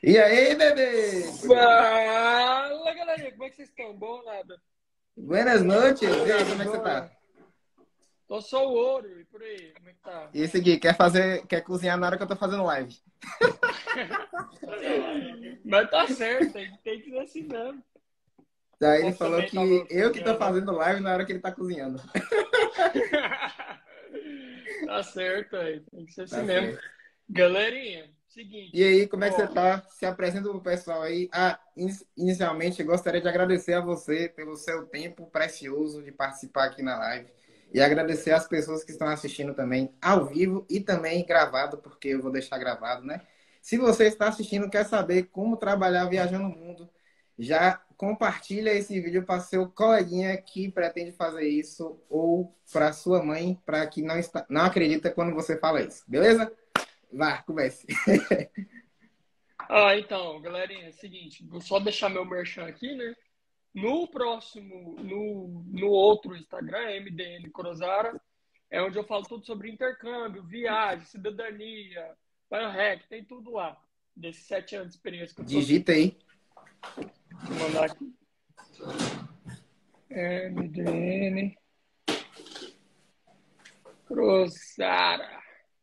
E aí, bebê? Fala, galerinha, como é que vocês estão? Bom ou nada? Buenas noites. E aí, Nada, como é que você tá? joia. Tô só o ouro e por aí, como é que tá? E esse aqui, quer cozinhar na hora que eu tô fazendo live. Mas tá certo, tem que ser assim mesmo. Daí ele Posso falou também que tava eu que tô cozinhando. fazendo live na hora que ele tá cozinhando. Tá certo aí, tem que ser assim Tá mesmo. certo. Galerinha, E seguinte, aí, como é que você ó, tá? Se apresenta pro pessoal aí. Inicialmente, eu gostaria de agradecer a você pelo seu tempo precioso de participar aqui na live. E agradecer às pessoas que estão assistindo também ao vivo e também gravado, porque eu vou deixar gravado, né? Se você está assistindo, quer saber como trabalhar viajando o mundo, já compartilha esse vídeo para seu coleguinha que pretende fazer isso ou para sua mãe, para que não acredita quando você fala isso. Beleza? Vá, comece. então, galerinha, seguinte, vou só deixar meu merchan aqui, né? No próximo, no outro Instagram, MDN Cruzara, é onde eu falo tudo sobre intercâmbio, viagem, cidadania, biohack, tem tudo lá. Desses 7 anos de experiência que eu tô aqui. Digita aí. Deixa eu mandar aqui. MDN Cruzara.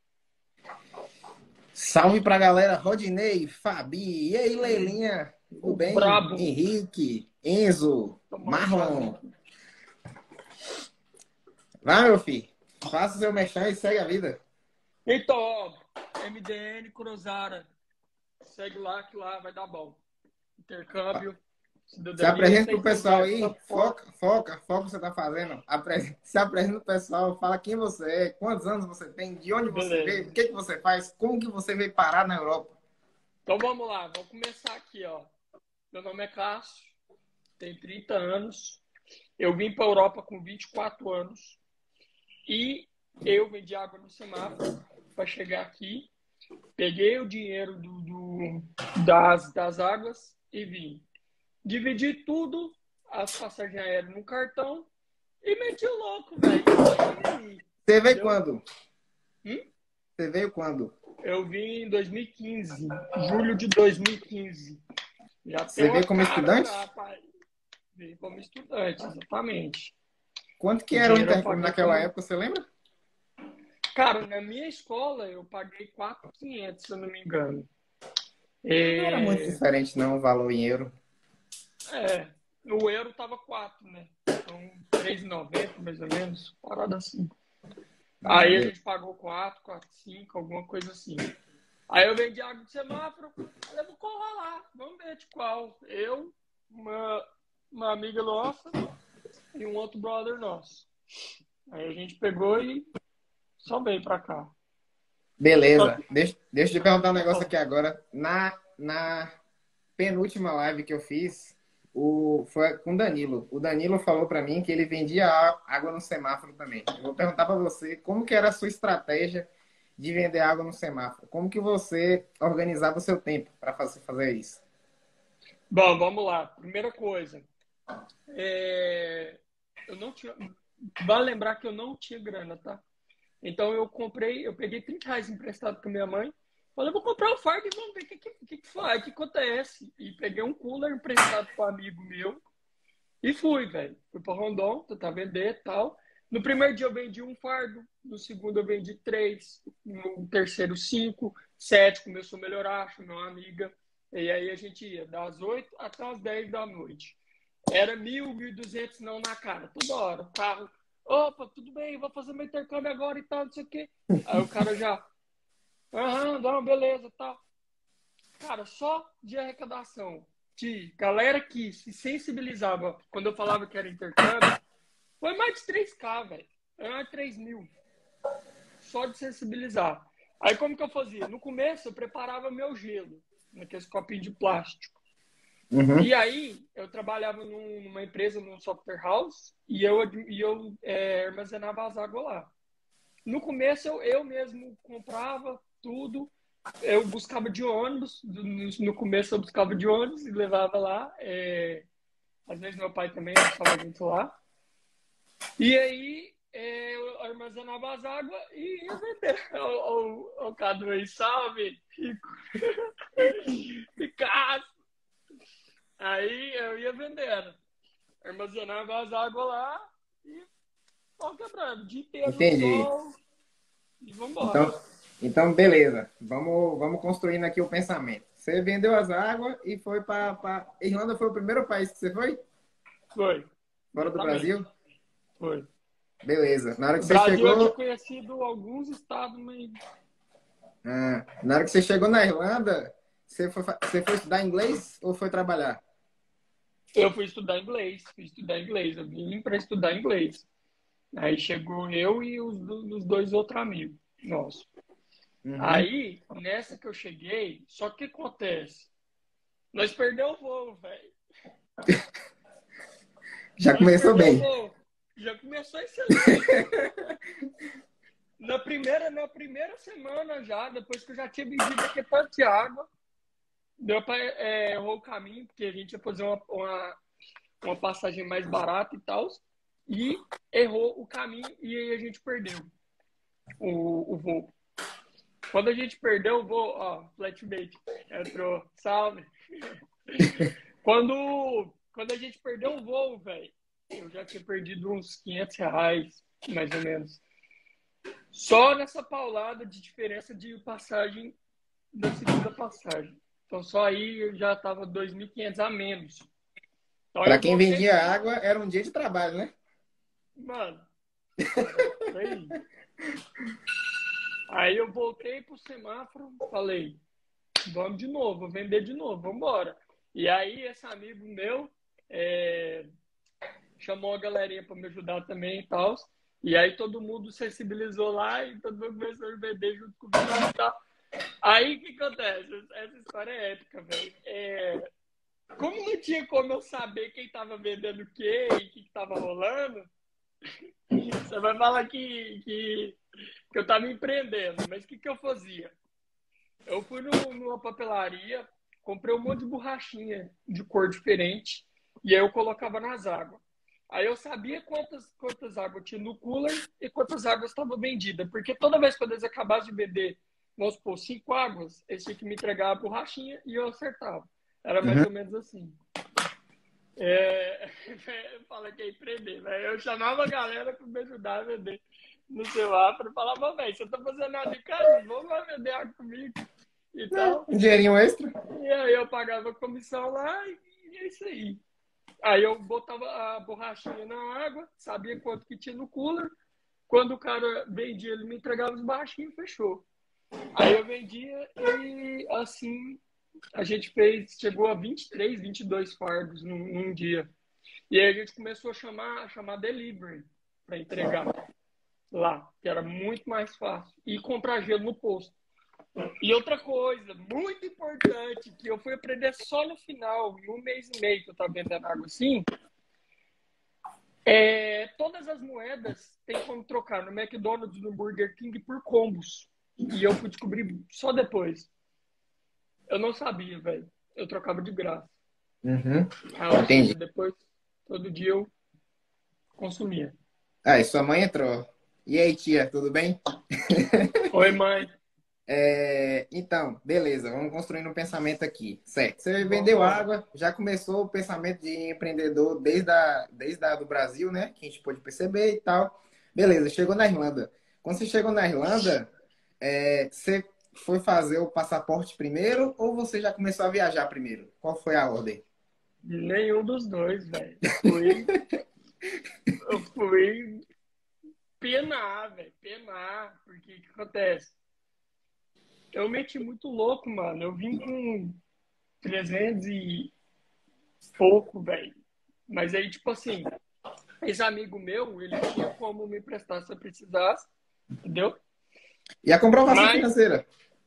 Salve pra galera, Rodinei, Fabi, e aí, Leilinha, tudo O bem? brabo. Henrique, Enzo, Tomar um chazinho Marlon. aqui. Vai, meu filho, faça o seu mexão e segue a vida. Então, ó, MDN Cruzara. Segue lá que lá vai dar bom. Intercâmbio, Se cidadania, apresenta tem pro tudo pessoal lá. aí, foca o que você tá fazendo. Se apresenta pro pessoal, fala quem você é, quantos anos você tem, de onde você veio, o Beleza. que que você faz, como que você veio parar na Europa. Então vamos lá, vamos começar aqui, ó. Meu nome é Cássio, tenho 30 anos. Eu vim para a Europa com 24 anos e eu vendi água no semáforo para chegar aqui. Peguei o dinheiro das águas e vim. Dividi tudo, as passagens aéreas no cartão e meti o louco, velho. E tô nem aí, Você veio entendeu? quando? Hum? Você veio quando? Eu vim em 2015, julho de 2015. Já tem Você uma veio como cara estudante? já, pai. Vim como estudante, exatamente. Quanto que O era o dinheiro eu intercâmbio paguei naquela como. época, você lembra? Cara, na minha escola eu paguei 4.500, se eu não me engano. Não era muito É, diferente não, o valor em euro. é, o euro tava 4, né? Então, 3,90 mais ou menos, parada assim. Ah, Aí a beleza. gente pagou 4, 4,5, alguma coisa assim. Aí eu vendi água de semáforo, falei, vou colar lá, vamos ver de qual. Eu, uma amiga nossa e um outro brother nosso. Aí a gente pegou e só veio pra cá. Só Beleza. que, Deixa eu te perguntar um pode negócio falar. aqui agora. Na penúltima live que eu fiz, foi com o Danilo. O Danilo falou para mim que ele vendia água no semáforo também. Eu vou perguntar para você como que era a sua estratégia de vender água no semáforo. Como que você organizava o seu tempo para fazer isso? Bom, vamos lá. Primeira coisa, é, eu não tinha. Vale lembrar que eu não tinha grana, tá? Então eu peguei R$ 30 emprestado com minha mãe. Falei, vou comprar o fardo e vamos ver o que faz, o que acontece. E peguei um cooler emprestado com um amigo meu e fui, velho. Fui para Rondon, tentar vender e tal. No primeiro dia eu vendi um fardo, no segundo eu vendi três, no terceiro cinco, sete começou a melhorar, chamei uma amiga. E aí a gente ia das 8 até as 10 da noite. Era 1.000, 1.200 não na cara, toda hora. O carro, opa, tudo bem, vou fazer meu intercâmbio agora e tal, não sei o quê. Aí o cara já, aham, não, beleza, tal. Cara, só de arrecadação de galera que se sensibilizava quando eu falava que era intercâmbio, foi mais de 3K, velho. Era mais de 3.000. Só de sensibilizar. Aí como que eu fazia? No começo eu preparava meu gelo, naqueles copinhos de plástico. Uhum. E aí, eu trabalhava numa empresa, num software house, e eu armazenava as águas lá. No começo, eu mesmo comprava tudo, eu buscava de ônibus, no começo eu buscava de ônibus e levava lá. Às vezes meu pai também deixava a gente lá. E aí, eu armazenava as águas e ia vender. O Cadu aí, salve, Rico. Aí eu ia vendendo. Armazenava as águas lá e pau quebrando. O dia inteiro no Entendi. sol e vambora. Então, beleza. Vamos construindo aqui o pensamento. Você vendeu as águas e foi para Irlanda, foi o primeiro país que você foi? Foi, Fora do Brasil? exatamente. Foi. Beleza. Na hora que O você Brasil eu tinha chegou, conhecido alguns estados, mas na hora que você chegou na Irlanda, você foi estudar inglês ou foi trabalhar? eu fui estudar inglês. Fui estudar inglês. Eu vim para estudar inglês. Aí chegou eu e os dois outros amigos nossos. Uhum. Aí, nessa que eu cheguei, só que acontece? Nós perdemos o voo, velho. Já Nós começou perdemos o bem. voo. Já começou excelente. Na primeira semana já, depois que eu já tinha bebido aqui tanto de água, deu para errou o caminho, porque a gente ia fazer uma passagem mais barata e tal, e errou o caminho e aí a gente perdeu o voo. Quando a gente perdeu o voo, ó, flatmate entrou, salve. Quando a gente perdeu o voo, velho, eu já tinha perdido uns R$ 500, mais ou menos. Só nessa paulada de diferença de passagem da segunda passagem. Então só aí eu já tava 2.500 a menos. Então Para eu quem voltei pro vendia semáforo. água, era um dia de trabalho, né? Mano, era por aí. Aí eu voltei pro semáforo, falei, vamos de novo, vou vender de novo, vamos embora. E aí esse amigo meu chamou a galerinha para me ajudar também e tal. E aí todo mundo sensibilizou lá e todo mundo começou a vender junto comigo e tal. Aí o que acontece? Essa história é épica, velho. Como não tinha como eu saber quem tava vendendo o quê e o que tava rolando, você vai falar que eu tava empreendendo. Mas o que eu fazia? Eu fui numa papelaria, comprei um monte de borrachinha de cor diferente e aí eu colocava nas águas. Aí eu sabia quantas águas tinha no cooler e quantas águas estavam vendidas. Porque toda vez que eles acabassem de vender, vamos supor, 5 águas, eles tinham que me entregar a borrachinha e eu acertava. Era mais Uhum. ou menos assim. Fala que é empreender, né? Eu chamava a galera para me ajudar a vender no semáforo e falava, velho, você tá fazendo nada de casa? Vamos lá vender água comigo e tal. Um dinheirinho extra. E aí eu pagava comissão lá e é isso aí. Aí eu botava a borrachinha na água, sabia quanto que tinha no cooler. Quando o cara vendia, ele me entregava os borrachinhos e fechou. Aí eu vendia e assim a gente chegou a 23, 22 fardos num dia. E aí a gente começou a chamar delivery para entregar lá, que era muito mais fácil. E comprar gelo no posto. E outra coisa, muito importante, que eu fui aprender só no final, em 1 mês e meio que eu estava vendendo água assim, todas as moedas tem como trocar no McDonald's, no Burger King por combos. E eu fui descobrir só depois. Eu não sabia, velho. Eu trocava de graça. Uhum. Ou seja, Entendi. depois, todo dia eu consumia. Ah, e sua mãe entrou. E aí, tia, tudo bem? Oi, mãe. Então, beleza, vamos construindo um pensamento aqui. Certo. Você vendeu Vambora. água, já começou o pensamento de empreendedor desde a do Brasil, né? Que a gente pôde perceber e tal. Beleza, chegou na Irlanda. Quando você chegou na Irlanda, você foi fazer o passaporte primeiro ou você já começou a viajar primeiro? Qual foi a ordem? Nenhum dos dois, velho. Eu fui penar, velho. Penar. Porque o que acontece? Eu meti muito louco, mano. Eu vim com 300 e pouco, velho. Mas aí, tipo assim, esse amigo meu, ele tinha como me emprestar se eu precisasse, entendeu? E a comprovação Mas financeira?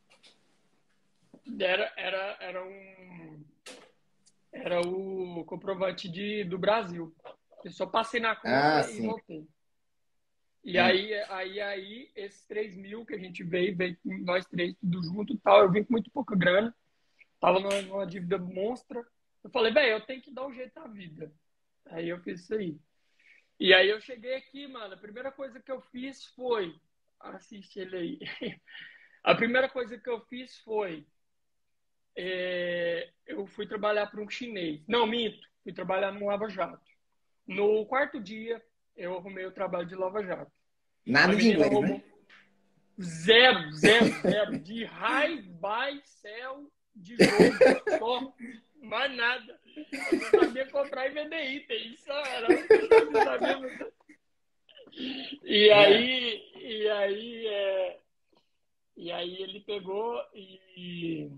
era o comprovante do Brasil. Eu só passei na Ah, conta e sim. voltei. E Hum. aí esses 3.000 que a gente veio com nós três tudo junto e tal, eu vim com muito pouca grana, tava numa dívida monstra. Eu falei, velho, eu tenho que dar um jeito na vida. Aí eu fiz isso aí. E aí eu cheguei aqui, mano, a primeira coisa que eu fiz foi... Assiste ele aí. A primeira coisa que eu fiz foi... eu fui trabalhar para um chinês. Não, minto. Fui trabalhar no Lava Jato. No quarto dia, eu arrumei o trabalho de Lava Jato. A Nada de menina inglês, arrumou né? zero, zero, zero. De high, buy, sell, de jogo. Só. Mais nada. Eu só sabia comprar e vender item. Isso era a única coisa que eu sabia fazer. E É. aí, e aí, e aí ele pegou e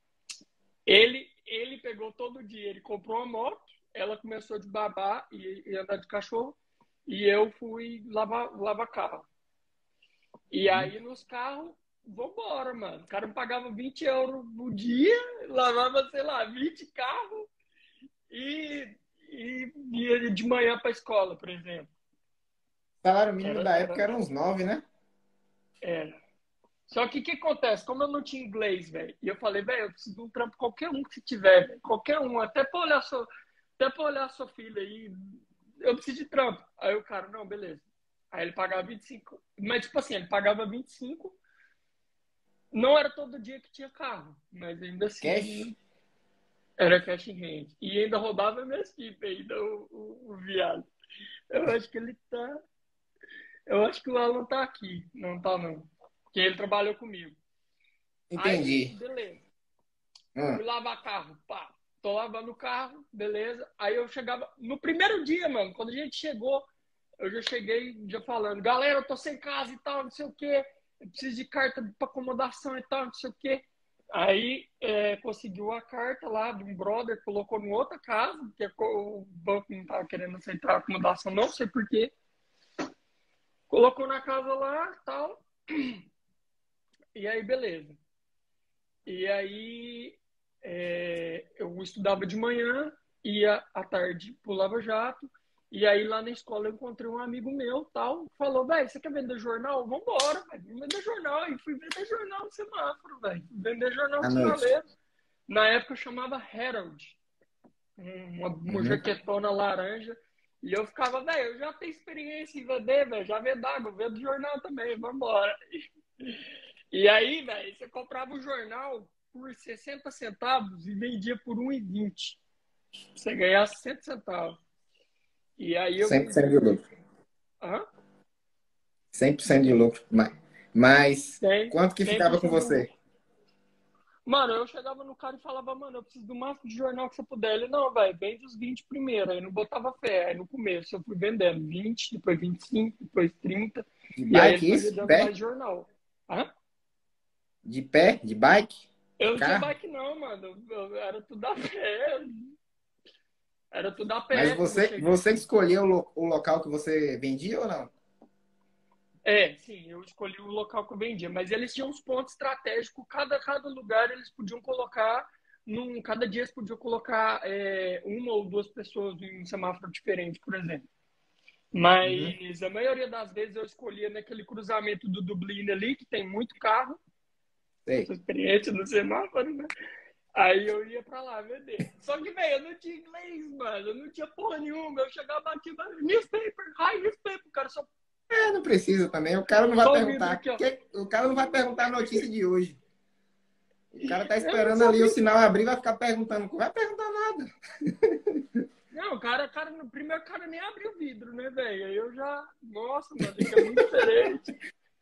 ele pegou todo dia. Ele comprou uma moto, ela começou de babá e andar de cachorro, e eu fui lavar carro. E aí nos carros, vambora, mano. O cara me pagava 20 euros por dia, lavava, sei lá, 20 carros e, ia de manhã pra escola, por exemplo. O salário mínimo Era, da época era, era uns 9, né? era. Só que o que acontece? Como eu não tinha inglês, velho, e eu falei, velho, eu preciso de um trampo qualquer um que você tiver, véio, qualquer um, até pra olhar sua filha aí, eu preciso de trampo. Aí o cara, não, beleza. Aí ele pagava 25. Mas, tipo assim, ele pagava 25. Não era todo dia que tinha carro, mas ainda Cash. assim era cash in hand. E ainda roubava minhas equipe, ainda o viado. Eu acho que ele tá. Eu acho que o Alan tá aqui. Não tá, não. Porque ele trabalhou comigo. Aí, Entendi. beleza. Hum. Fui lavar carro, pá. Tô lavando o carro, beleza. Aí eu chegava. No primeiro dia, mano, quando a gente chegou, eu já cheguei já falando, galera, eu tô sem casa e tal, não sei o quê. Eu preciso de carta pra acomodação e tal, não sei o quê. Aí conseguiu a carta lá de um brother, colocou em outra casa, porque o banco não tava querendo aceitar a acomodação, não sei por quê. Colocou na casa lá tal. E aí, beleza. E aí eu estudava de manhã, ia à tarde pro Lava Jato, e aí lá na escola eu encontrei um amigo meu, tal, falou, velho, você quer vender jornal? Vambora, velho, vamos vender jornal. E fui vender jornal no semáforo, velho. Vender jornal À no noite. sinaleiro. Na época eu chamava Herald, uma Uhum. jaquetona laranja. E eu ficava, velho, eu já tenho experiência em vender, velho, já vendo água, vendo jornal também, vambora. E aí, velho, você comprava o jornal por 60 centavos e vendia por 1,20. Você ganhasse 100 centavos. E aí eu 100% de vendia. lucro. Hã? 100% de lucro. Mas 100, quanto que ficava com 100% de você? lucro. Mano, eu chegava no cara e falava, mano, eu preciso do máximo de jornal que você puder. Ele, não, velho, vende os 20 primeiro. Aí não botava fé. Aí no começo eu fui vendendo 20, depois 25, depois 30. De E aí ele bike, foi me isso? De dando mais pé? jornal. Hã? De pé? De bike? Eu De não tinha carro? bike não, mano. Era tudo a pé. Era tudo a Mas pé quando eu você cheguei. escolheu o local que você vendia ou não? Sim, eu escolhi o local que eu vendia, mas eles tinham uns pontos estratégicos, cada lugar eles podiam colocar, cada dia eles podiam colocar uma ou duas pessoas em um semáforo diferente, por exemplo. Uhum. Mas a maioria das vezes eu escolhia naquele cruzamento do Dublin ali, que tem muito carro, eu Sei. sou experiente no semáforo, né? Aí eu ia pra lá vender. Só que, velho, eu não tinha inglês, mano, eu não tinha porra nenhuma, eu chegava aqui, newspaper, hi, newspaper, o cara É, não precisa também. O cara não vai só o vidro perguntar. aqui, ó. O cara não vai perguntar a notícia de hoje. O cara tá Eu não esperando ali o sabia. sinal abrir, vai ficar perguntando. Não vai perguntar nada. Não, no primeiro cara nem abriu o vidro, né, velho? Aí eu já. Nossa, mano, isso é muito diferente.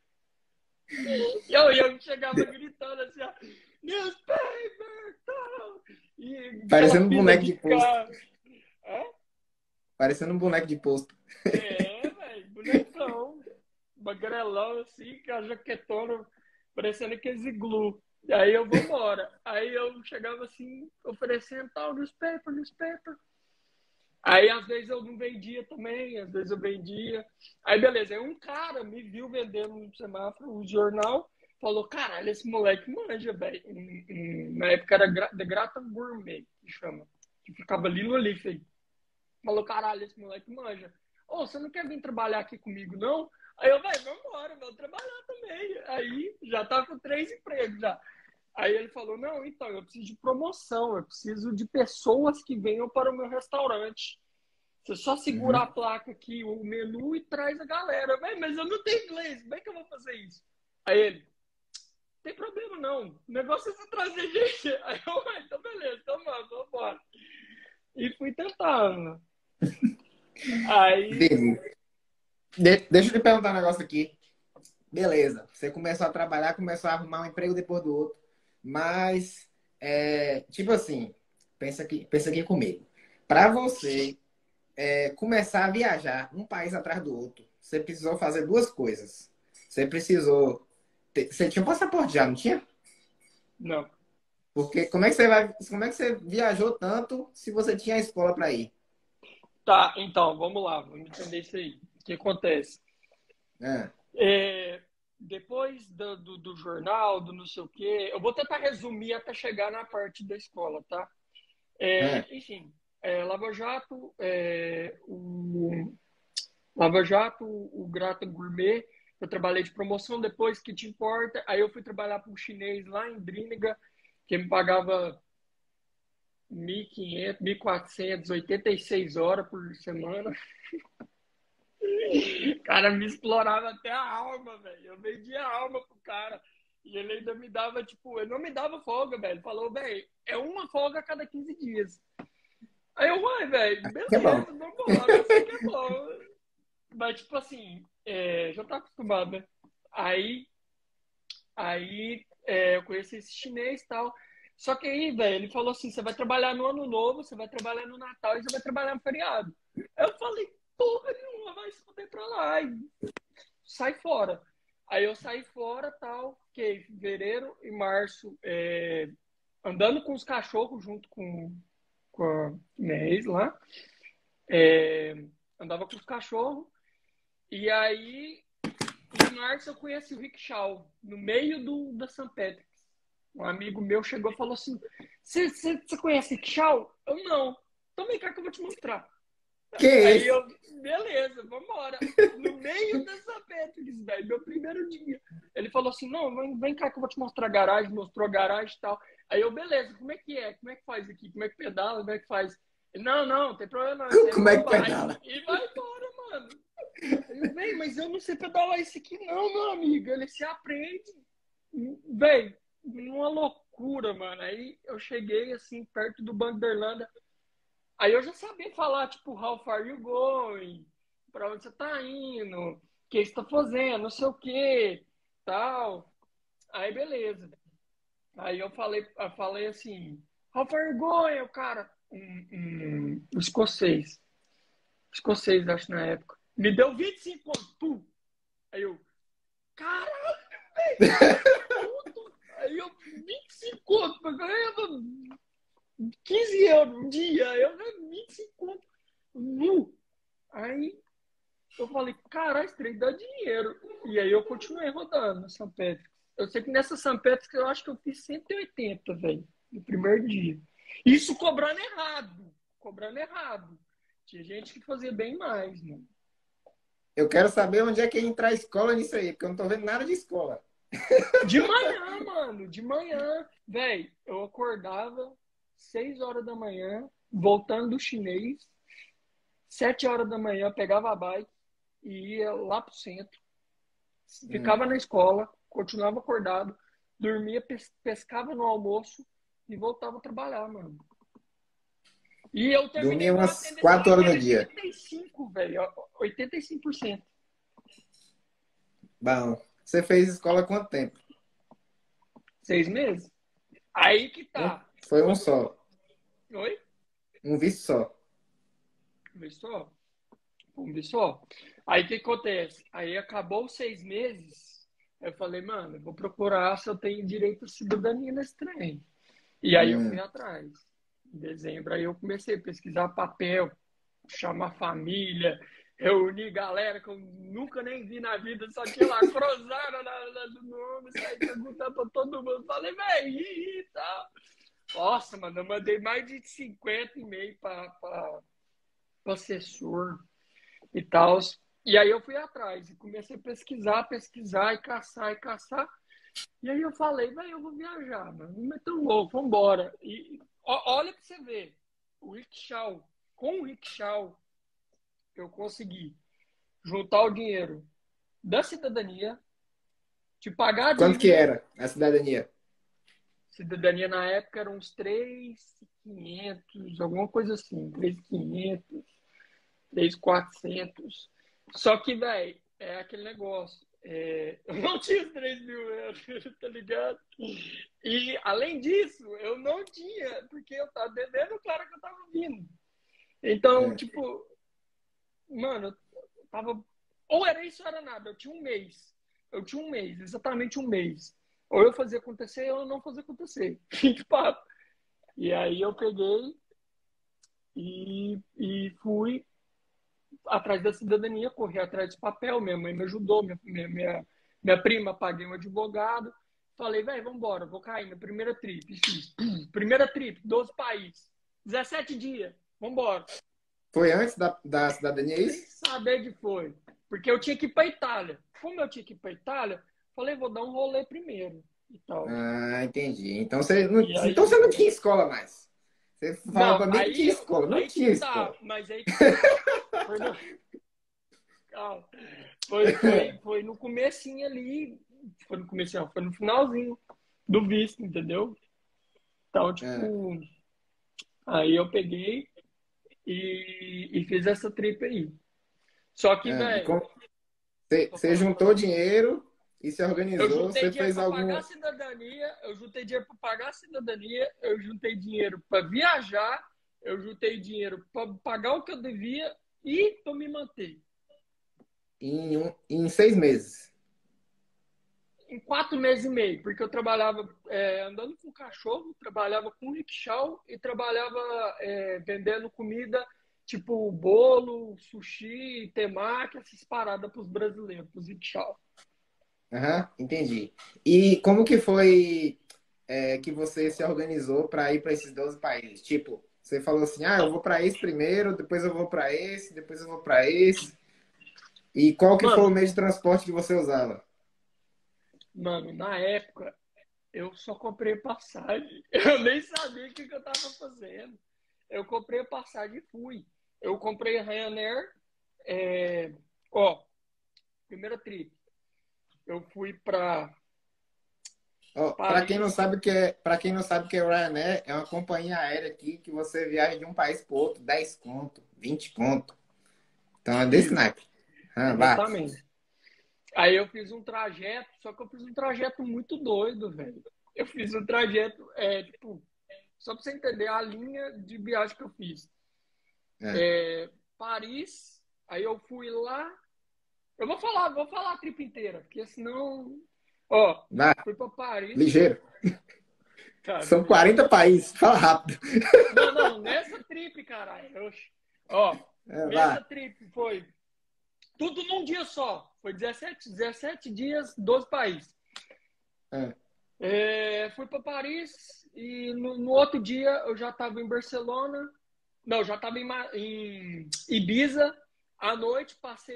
E eu chegava gritando assim, ó, newspaper, tal! E aquela Parecendo um fila boneco de de posto. carro. É? Parecendo um boneco de posto. Velho, bonecão. Magrelão assim, com a jaquetona, parecendo aqueles iglu. E aí eu vambora. Aí eu chegava assim, oferecendo tal, newspaper, newspaper. Aí, às vezes, eu não vendia também, às vezes eu vendia. Aí, beleza. Aí um cara me viu vendendo no semáforo um jornal, falou, caralho, esse moleque manja, velho. Na época era The Grata Gourmet, que chama. Que ficava ali no Olive. Falou, caralho, esse moleque manja. Ô, você não quer vir trabalhar aqui comigo, não? Aí eu, velho, vambora, vou trabalhar também. Aí, já tá com 3 empregos já. Aí ele falou, não, então, eu preciso de promoção, eu preciso de pessoas que venham para o meu restaurante. Você só segura a Uhum. placa aqui, o menu e traz a galera. Mas eu não tenho inglês, como é que eu vou fazer isso? Aí ele, não tem problema não, o negócio é você trazer gente. Aí eu, então beleza, então vamos E fui tentando. Aí, Beleza. Deixa eu te perguntar um negócio aqui. Beleza, você começou a trabalhar, começou a arrumar um emprego depois do outro. Mas, tipo assim, pensa aqui comigo. Para você começar a viajar um país atrás do outro, você precisou fazer duas coisas. Você precisou. Você tinha um passaporte já, não tinha? não. Porque como é que você viajou tanto se você tinha a escola para ir? Tá, então, vamos lá, vamos entender isso aí. O que acontece? Ah, É, depois do jornal, do não sei o quê, eu vou tentar resumir até chegar na parte da escola, tá? ah, Enfim, Lava Jato, Lava Jato, o Grata Gourmet, eu trabalhei de promoção depois, que te importa, aí eu fui trabalhar para um chinês lá em Drínica, que me pagava 1.500, 1.400, 86 horas por semana. O cara me explorava até a alma, velho. Eu vendia a alma pro cara. E ele ainda me dava, tipo, ele não me dava folga, velho. Ele falou, velho, é uma folga a cada 15 dias. Aí eu, uai, velho, que é bom. beleza, vambora, eu sei que é bom. Mas, tipo assim, já tá acostumado, né? Aí, eu conheci esse chinês e tal. Só que aí, velho, ele falou assim: você vai trabalhar no Ano Novo, você vai trabalhar no Natal e você vai trabalhar no feriado. Eu falei, porra nenhuma, vai se fuder pra lá. E sai fora. Aí eu saí fora, tal, fiquei fevereiro e março andando com os cachorros junto com a minha ex lá. Andava com os cachorros. E aí, em março, eu conheci o Rickshaw, no meio da St. Patrick's. Um amigo meu chegou e falou assim: Você conhece Rickshaw? Eu não. Então vem cá que eu vou te mostrar. Que Aí isso? eu, beleza, vambora. No meio dessa Patrick's, velho, meu primeiro dia. Ele falou assim: não, vem cá que eu vou te mostrar a garagem, mostrou a garagem e tal. Aí eu, beleza, como é que é? Como é que faz aqui? Como é que pedala? Como é que faz? Ele, não, não tem problema não, isso aí Como é que vai. pedala? E vai embora, mano. Aí eu, véi, mas eu não sei pedalar isso aqui não, meu amigo. Ele se aprende. Véi, uma loucura, mano. Aí eu cheguei, assim, perto do Banco da Irlanda. Aí eu já sabia falar, tipo, how far you going? Pra onde você tá indo? O que você tá fazendo? Não sei o que, tal. Aí, beleza. Aí eu falei assim, how far you going? O cara, um escocês. Escocês, acho, na época. Me deu 25 pontos. Pum. Aí eu, caralho, velho, 25 conto. Aí eu, 25 conto. Eu ganhava 15 euros um dia. Eu ganhava 25 conto. Aí eu falei, caralho, esse trem dá dinheiro. E aí eu continuei rodando na São Pedro. Eu sei que nessa São Pedro eu acho que eu fiz 180, velho, no primeiro dia. Isso cobrando errado. Cobrando errado. Tinha gente que fazia bem mais, mano. Eu quero saber onde é que entra a escola nisso aí, porque eu não tô vendo nada de escola. De manhã, mano, de manhã. Velho, eu acordava 6 horas da manhã, voltando do chinês. 7 horas da manhã, pegava a bike e ia lá pro centro. Hum. Ficava na escola, continuava acordado, dormia, pescava no almoço e voltava a trabalhar, mano. E eu terminei Dormia com uma umas tendência 4 horas de no dia. 85, velho. 85%. Bom, você fez escola há quanto tempo? 6 meses. Aí que Um, tá. foi um Quando. só. Oi? Um visto só. Vê só. Vamos ver só. Aí o que acontece? Aí acabou os 6 meses. Eu falei, mano, eu vou procurar se eu tenho direito à cidadania nesse trem. E aí eu fui Hum. atrás. Em dezembro, aí eu comecei a pesquisar papel, chamar família, reunir galera que eu nunca nem vi na vida, só tinha lá cruzada no nome, saí perguntando pra todo mundo. Falei, velho, e tal. Nossa, mano, eu mandei mais de 50 e-mail pra assessor e tal. E aí eu fui atrás e comecei a pesquisar e caçar e caçar. E aí eu falei, velho, eu vou viajar, mano. Não é tão louco, vambora. E olha pra você ver, o rickshaw, com o rickshaw, eu consegui juntar o dinheiro da cidadania, de pagar a Quanto que dívida. era a cidadania? Cidadania na época era uns 3, 3.500, alguma coisa assim. 3.500, 3.400. Só que, velho, é aquele negócio. Eu não tinha os 3.000 euros, tá ligado? E, além disso, eu não tinha, porque eu tava devendo o cara que eu tava vindo. Então, É, tipo, mano, eu tava. Ou era isso ou era nada. Eu tinha um mês. Eu tinha um mês, exatamente um mês. Ou eu fazia acontecer ou eu não fazia acontecer. Fim de papo. E aí eu peguei e fui atrás da cidadania, corri atrás de papel. Minha mãe me ajudou, minha prima, paguei um advogado. Falei, velho, vambora, vou cair na primeira trip. Fiz. Primeira trip, 12 países, 17 dias, vambora. foi antes da cidadania, é Sem isso? saber que foi. Porque eu tinha que ir para Itália. Como eu tinha que ir para Itália, falei, vou dar um rolê primeiro e tal. Ah, entendi. Então você E aí, não tinha escola mais. Você falou não, pra mim que tinha escola. Não aí que tinha tá, escola. mas aí que tá. Foi no, calma. Foi no comecinho ali, foi no comecinho, foi no finalzinho do visto, entendeu? Então, É, tipo, aí eu peguei e fiz essa trip aí. Só que, é. velho, Você juntou dinheiro e se eu organizou. juntei Você dinheiro fez para pagar algum. a cidadania, eu juntei dinheiro para viajar, eu juntei dinheiro para pagar o que eu devia e para me manter. Em 6 meses. Em 4 meses e meio, porque eu trabalhava andando com cachorro, trabalhava com rickshaw e trabalhava vendendo comida tipo bolo, sushi, temaki, essas paradas para os brasileiros, para os rickshaw. Aham, entendi. E como que foi que você se organizou para ir para esses 12 países? Tipo, você falou assim, eu vou para esse primeiro, depois eu vou para esse, depois eu vou para esse. E qual que foi o Mano, meio de transporte que você usava? mano, na época eu só comprei passagem. Eu nem sabia o que eu tava fazendo. Eu comprei passagem e fui. Eu comprei a Ryanair. É... Ó, primeira trip. Eu fui para Ó, para quem não Paris. sabe para quem não sabe que é Ryanair, é uma companhia aérea aqui que você viaja de um país para outro, 10 conto, 20 conto. Então é desse Isso, naipe. Ah, vá. exatamente. Aí eu fiz um trajeto, só que eu fiz um trajeto muito doido, velho. Eu fiz um trajeto, tipo, só pra você entender a linha de viagem que eu fiz. É, Paris, aí eu fui lá. Eu vou falar a trip inteira, porque senão. Ó, vá, fui pra Paris. ligeiro. Cara, São ligeiro. 40 países. Fala rápido. Não, não, nessa trip, caralho. Ó, É, nessa vá. trip foi tudo num dia só. Foi 17 dias, 12 países. É. Fui para Paris e no outro dia eu já estava em Barcelona. Não, já estava em Ibiza. À noite passei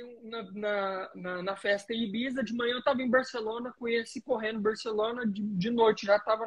na festa em Ibiza. De manhã eu estava em Barcelona. Conheci correndo Barcelona. De noite já estava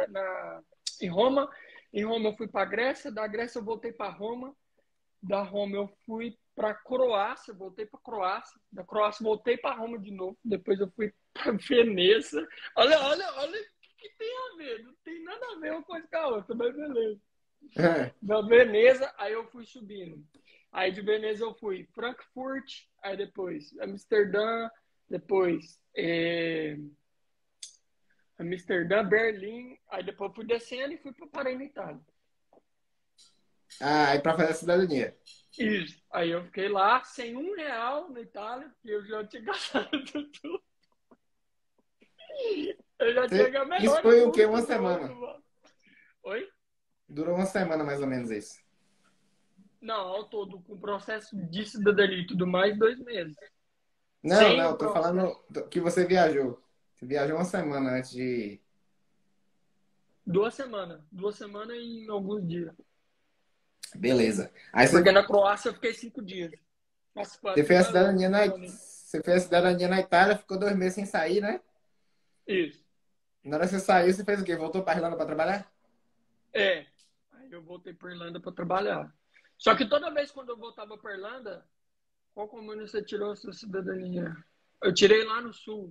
em Roma. Em Roma eu fui para Grécia. Da Grécia eu voltei para Roma. Da Roma eu fui para Croácia. Voltei para Croácia. Da Croácia voltei para Roma de novo. Depois eu fui para Veneza. Olha o que tem a ver. Não tem nada a ver uma coisa com a outra, mas beleza. É. Da Veneza, aí eu fui subindo. Aí de Veneza eu fui Frankfurt, aí depois Amsterdã, depois Amsterdã, Berlim, aí depois fui descendo e fui para Paris, na Itália. E para fazer a cidadania. Isso. Aí eu fiquei lá sem R$ 1 na Itália, porque eu já tinha gastado tudo. Eu já tinha ganhado Isso melhor, é foi o quê? muito Uma doido, semana. mano. Oi? Durou uma semana mais ou menos isso. Não, ao todo, com o processo de cidadania e tudo mais, 2 meses. Não, Sem o não, tô falando processo. que você viajou. Você viajou uma semana antes de. 2 semanas. 2 semanas e alguns dias. Beleza. Aí Porque você, na Croácia eu fiquei 5 dias. Nossa, você quase que fez a dá louco cidadania esse planeta. você fez a cidadania na Itália, ficou 2 meses sem sair, né? Isso. Na hora que você saiu, você fez o quê? Voltou para Irlanda para trabalhar? É. Aí eu voltei para Irlanda para trabalhar. Só que toda vez quando eu voltava para Irlanda, qual comune você tirou a sua cidadania? Eu tirei lá no sul.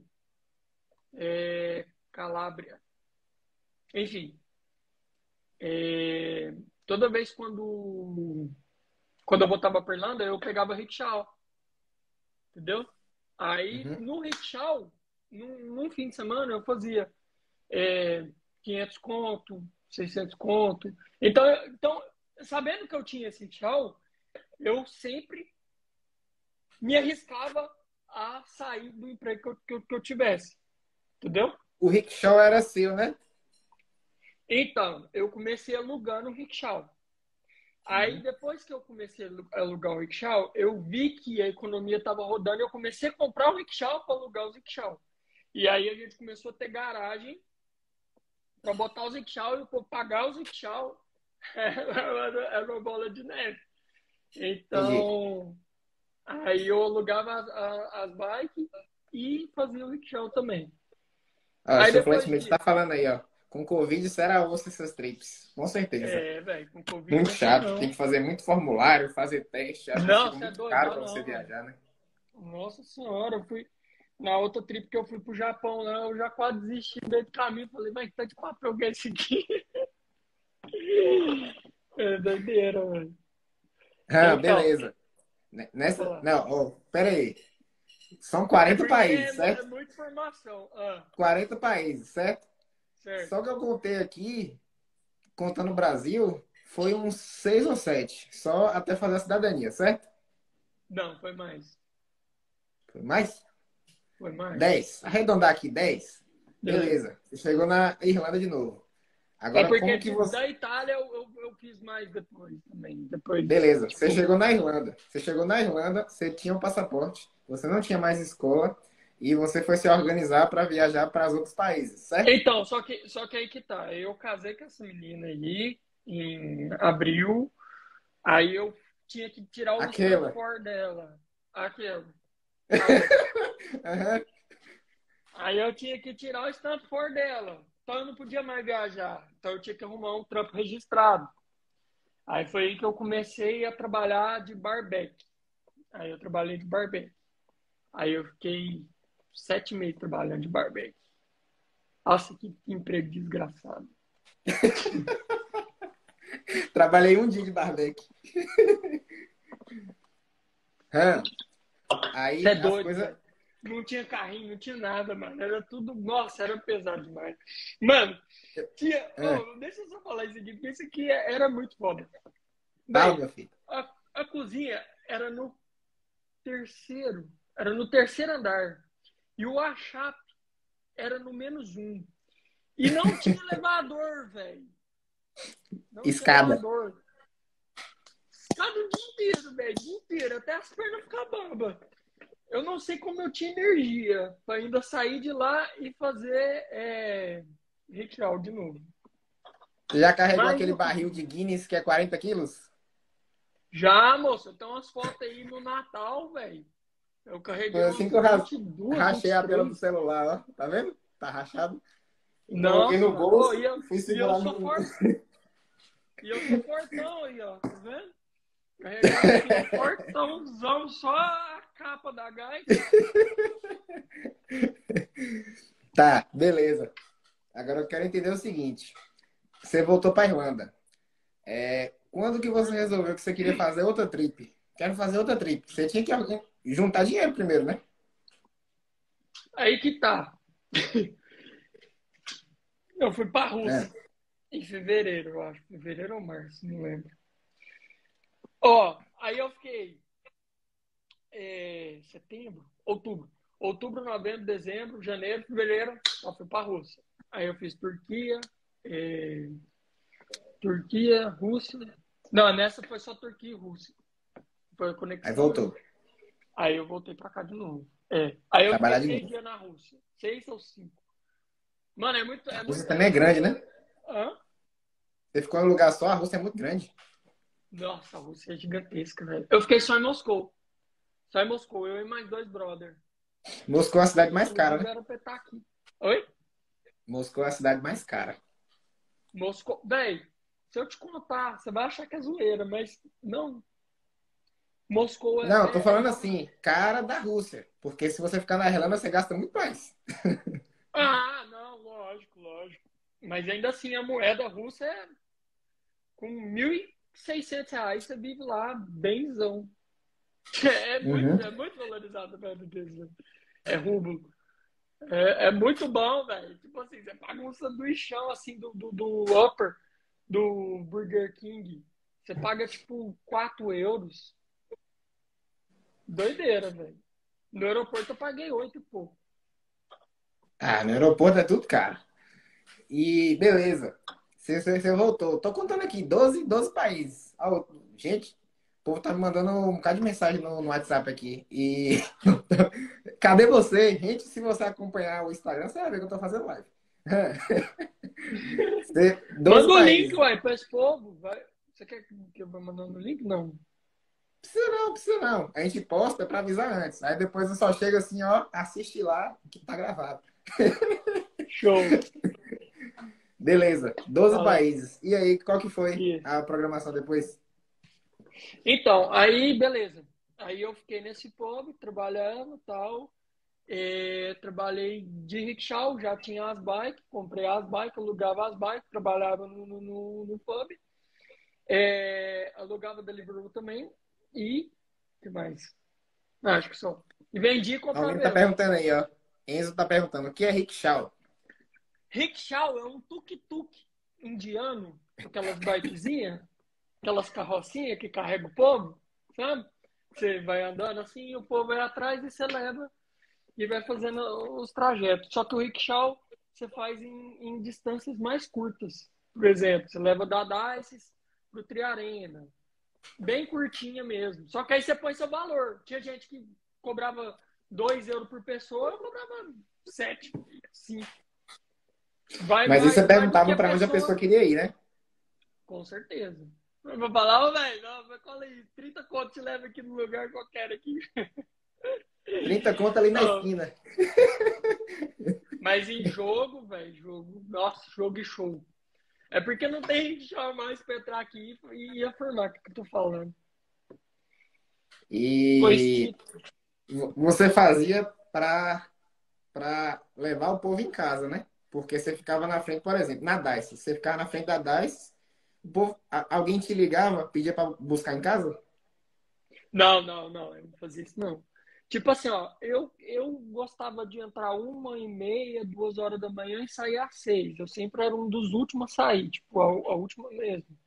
Calábria. Enfim. toda vez quando eu voltava para Irlanda, eu pegava rickshaw, entendeu? Aí, Uhum. no rickshaw, num fim de semana, eu fazia 500 conto, 600 conto. Então, sabendo que eu tinha esse rickshaw, eu sempre me arriscava a sair do emprego que eu tivesse, entendeu? O rickshaw era seu, né? Então, eu comecei alugando o rickshaw. Aí, Uhum. depois que eu comecei a alugar o rickshaw, eu vi que a economia estava rodando e eu comecei a comprar o rickshaw para alugar os rickshaw. E aí a gente começou a ter garagem para botar os rickshaw e pagar os rickshaw. Era uma bola de neve. Entendi. Então, aí eu alugava as bikes e fazia o rickshaw também. Ó, Aí seu depois flatmate tá disso, falando aí, ó. Com Covid será osso essas trips. Com certeza. velho, com Covid Muito não tem chato. Tem não. que fazer muito formulário, fazer teste. Acho que Não, fica você é muito doido, caro dá para você não, velho. viajar, né? Nossa senhora, eu fui. Na outra trip que eu fui pro Japão, né, eu já quase desisti no meio do caminho. Falei, mas tá de papel que é esse aqui? É doideira, velho. Ah, Então, beleza. vou Nessa. lá. Não, ó, pera aí. São É 40 porque países, é certo? muita informação. Ah, 40 países, certo? certo. Só que eu contei aqui, contando o Brasil, foi uns 6 ou 7. Só até fazer a cidadania, certo? Não, foi mais. Foi mais? Foi mais. 10. Arredondar aqui, 10. É, Beleza. Você chegou na Irlanda de novo. é Agora, porque como que você. da Itália eu fiz mais depois também. Depois, Beleza. Você tipo. chegou na Irlanda. Você chegou na Irlanda, você tinha um passaporte, você não tinha mais escola e você foi se organizar para viajar para os outros países, certo? Então, só que aí que tá. Eu casei com essa menina aí em abril. Aí eu tinha que tirar o stamp Aquela. for dela. Aquela. A outra. Aham. Aí eu tinha que tirar o stamp for dela. Então eu não podia mais viajar. Então eu tinha que arrumar um trampo registrado. Aí foi aí que eu comecei a trabalhar de barbeque. Aí eu trabalhei de barbeque. Aí eu fiquei 7 meses trabalhando de barbeque. Nossa, que emprego desgraçado. Trabalhei um dia de barbecue. Hã? Você é Aí as doido, coisas. velho. Não tinha carrinho, não tinha nada, mano. Era tudo. Nossa, era pesado demais. Mano, deixa eu só falar isso aqui, porque isso aqui era muito foda. Fala, Bem, meu filho. a cozinha era no terceiro. Era no terceiro andar. E o achap era no -1. E não tinha elevador, velho. Não tinha Escada. elevador. Escada o dia inteiro, velho. O dia inteiro. Até as pernas ficar bamba. Eu não sei como eu tinha energia para ainda sair de lá e fazer ritual de novo. Você já carregou Mas aquele eu barril consegui. de Guinness que é 40 quilos? Já, moço, eu tenho umas fotos aí no Natal, velho. Eu Foi carreguei assim umas que eu 22, rachei a tela do 23. celular, ó. Tá vendo? Tá rachado. Eu coloquei Nossa, no mano. Oh, bolso e eu, e fui e eu segurar sou no. forte. E eu sou fortão aí, ó. Tá vendo? Carregando aqui um fortãozão, só a capa da gaita. Tá, beleza. Agora eu quero entender o seguinte. Você voltou pra Irlanda. Quando que você resolveu que você queria fazer outra trip? Quero fazer outra trip. Você tinha que juntar dinheiro primeiro, né? Aí que tá. Eu fui pra É. Rússia em fevereiro, eu acho. Fevereiro ou março, não lembro. Ó, aí eu fiquei setembro, outubro. Outubro, novembro, dezembro, janeiro, fevereiro, eu fui pra Rússia. Aí eu fiz Turquia, Rússia. Não, nessa foi só Turquia e Rússia. Foi a Aí conexão, né? voltou. Aí eu voltei pra cá de novo. Aí eu fiquei Trabalhar de 6 novo. dias na Rússia. 6 ou 5. Mano, A é Rússia muito. também é grande, né? Hã? Você ficou em um lugar só, a Rússia é muito grande. Nossa, a Rússia é gigantesca, velho. Eu fiquei só em Moscou. Só em Moscou, eu e mais 2 brother. Moscou é a cidade mais cara, Inclusive né? era pra estar aqui. Oi? Moscou é a cidade mais cara. Moscou. Véi, se eu te contar, você vai achar que é zoeira, mas não. Moscou Não, eu tô falando assim, cara da Rússia. Porque se você ficar na Irlanda, você gasta muito mais. Ah, não, lógico, lógico. Mas ainda assim, a moeda russa Com R$ 1.600 você vive lá benzão. Uhum. É muito valorizado perto disso. É rublo. É muito bom, velho. Tipo assim, você paga um sanduichão assim do Upper, do Burger King. Você paga tipo 4 euros. Doideira, velho. No aeroporto eu paguei 8 e pouco. Ah, no aeroporto é tudo caro. E beleza. Você voltou. Tô contando aqui, 12 países. Ah, gente, o povo tá me mandando um bocado de mensagem no WhatsApp aqui. E cadê você? Gente, se você acompanhar o Instagram, você vai ver que eu tô fazendo live. 12 Manda o link, países. ué, pra esse povo. Vai. Você quer que eu vá mandando o link? Não. Precisa não, precisa não. A gente posta pra avisar antes. Aí depois eu só chego assim, ó, assiste lá que tá gravado. Show. Beleza, 12 Fala. países. E aí, qual que foi Isso. a programação depois? Então, aí, beleza. Aí eu fiquei nesse pub, trabalhando e tal. Trabalhei de rickshaw, já tinha as bikes, comprei as bikes, alugava as bikes, trabalhava no pub. Alugava Deliveroo também. E, o que mais? Acho que só. E vendi e Alguém comprava tá euro. perguntando aí, ó. Enzo tá perguntando, o que é rickshaw? Rickshaw é um tuk-tuk indiano, aquelas bikezinhas, aquelas carrocinhas que carrega o povo, sabe? Você vai andando assim, o povo vai atrás e você leva e vai fazendo os trajetos. Só que o rickshaw você faz em distâncias mais curtas. Por exemplo, você leva da Dices pro Triarena. Bem curtinha mesmo. Só que aí você põe seu valor. Tinha gente que cobrava 2 euros por pessoa, eu cobrava 7, 5. Mas isso você Vai do que perguntava a pra onde a pessoa pessoa. queria ir, né? Com certeza. Eu vou falar, ô, velho, não, cola aí, 30 conto te leva aqui no lugar qualquer aqui. 30 conto ali na Não, esquina. mas em jogo, velho, nossa, jogo e show. É porque não tem chão mais pra entrar aqui e afirmar o que eu tô falando. Pois E que. você fazia pra levar o povo em casa, né? Porque você ficava na frente, por exemplo, na DICE. Você ficava na frente da DICE, o povo, alguém te ligava, pedia pra buscar em casa? Não, não, não, eu não fazia isso, não. Tipo assim, ó, eu gostava de entrar 1h30, 2 horas da manhã e sair às 6. Eu sempre era um dos últimos a sair, tipo, a última mesmo.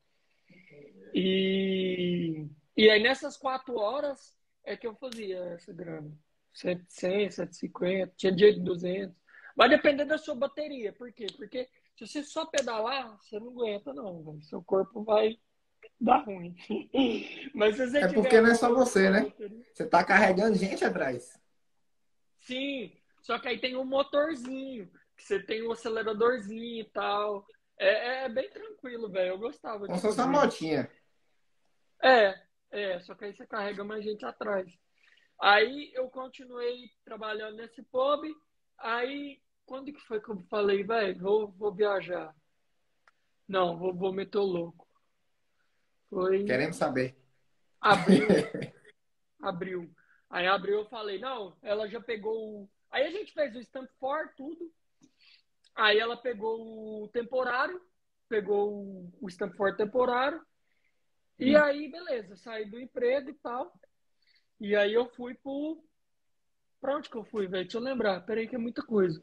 E aí nessas 4 horas é que eu fazia essa grana. 100, 150, tinha dia de 200. Vai depender da sua bateria. Por quê? Porque se você só pedalar, você não aguenta, não, velho. Seu corpo vai dar ruim. Mas se você É tiver porque não é só uma você, boa né? bateria. Você tá carregando gente atrás. Sim, só que aí tem um motorzinho, que você tem um aceleradorzinho e tal. É bem tranquilo, velho. Eu gostava Como de se fosse uma fazer. motinha. Só que aí você carrega mais gente atrás. Aí eu continuei trabalhando nesse pub. Aí, quando que foi que eu falei, velho, vou viajar? Não, vou meter o louco. Foi Queremos saber. abril, abril. Aí abril eu falei, não, ela já pegou o... Aí a gente fez o Stamp for tudo. Aí ela pegou o temporário, pegou o Stamp for temporário. E Hum. aí, beleza, saí do emprego e tal. E aí eu fui pra onde que eu fui, velho? Deixa eu lembrar. Peraí que é muita coisa.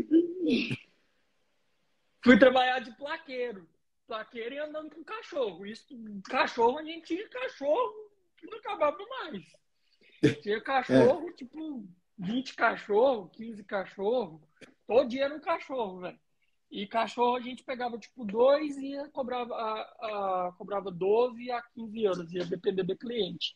Fui trabalhar de plaqueiro. Plaqueiro e andando com cachorro. Isso, cachorro, a gente tinha cachorro que não acabava mais. Tinha É. cachorro, tipo, 20 cachorros, 15 cachorros. Todo dia era um cachorro, velho. E cachorro a gente pegava, tipo, dois e cobrava 12 a 15 euros. Ia depender do cliente.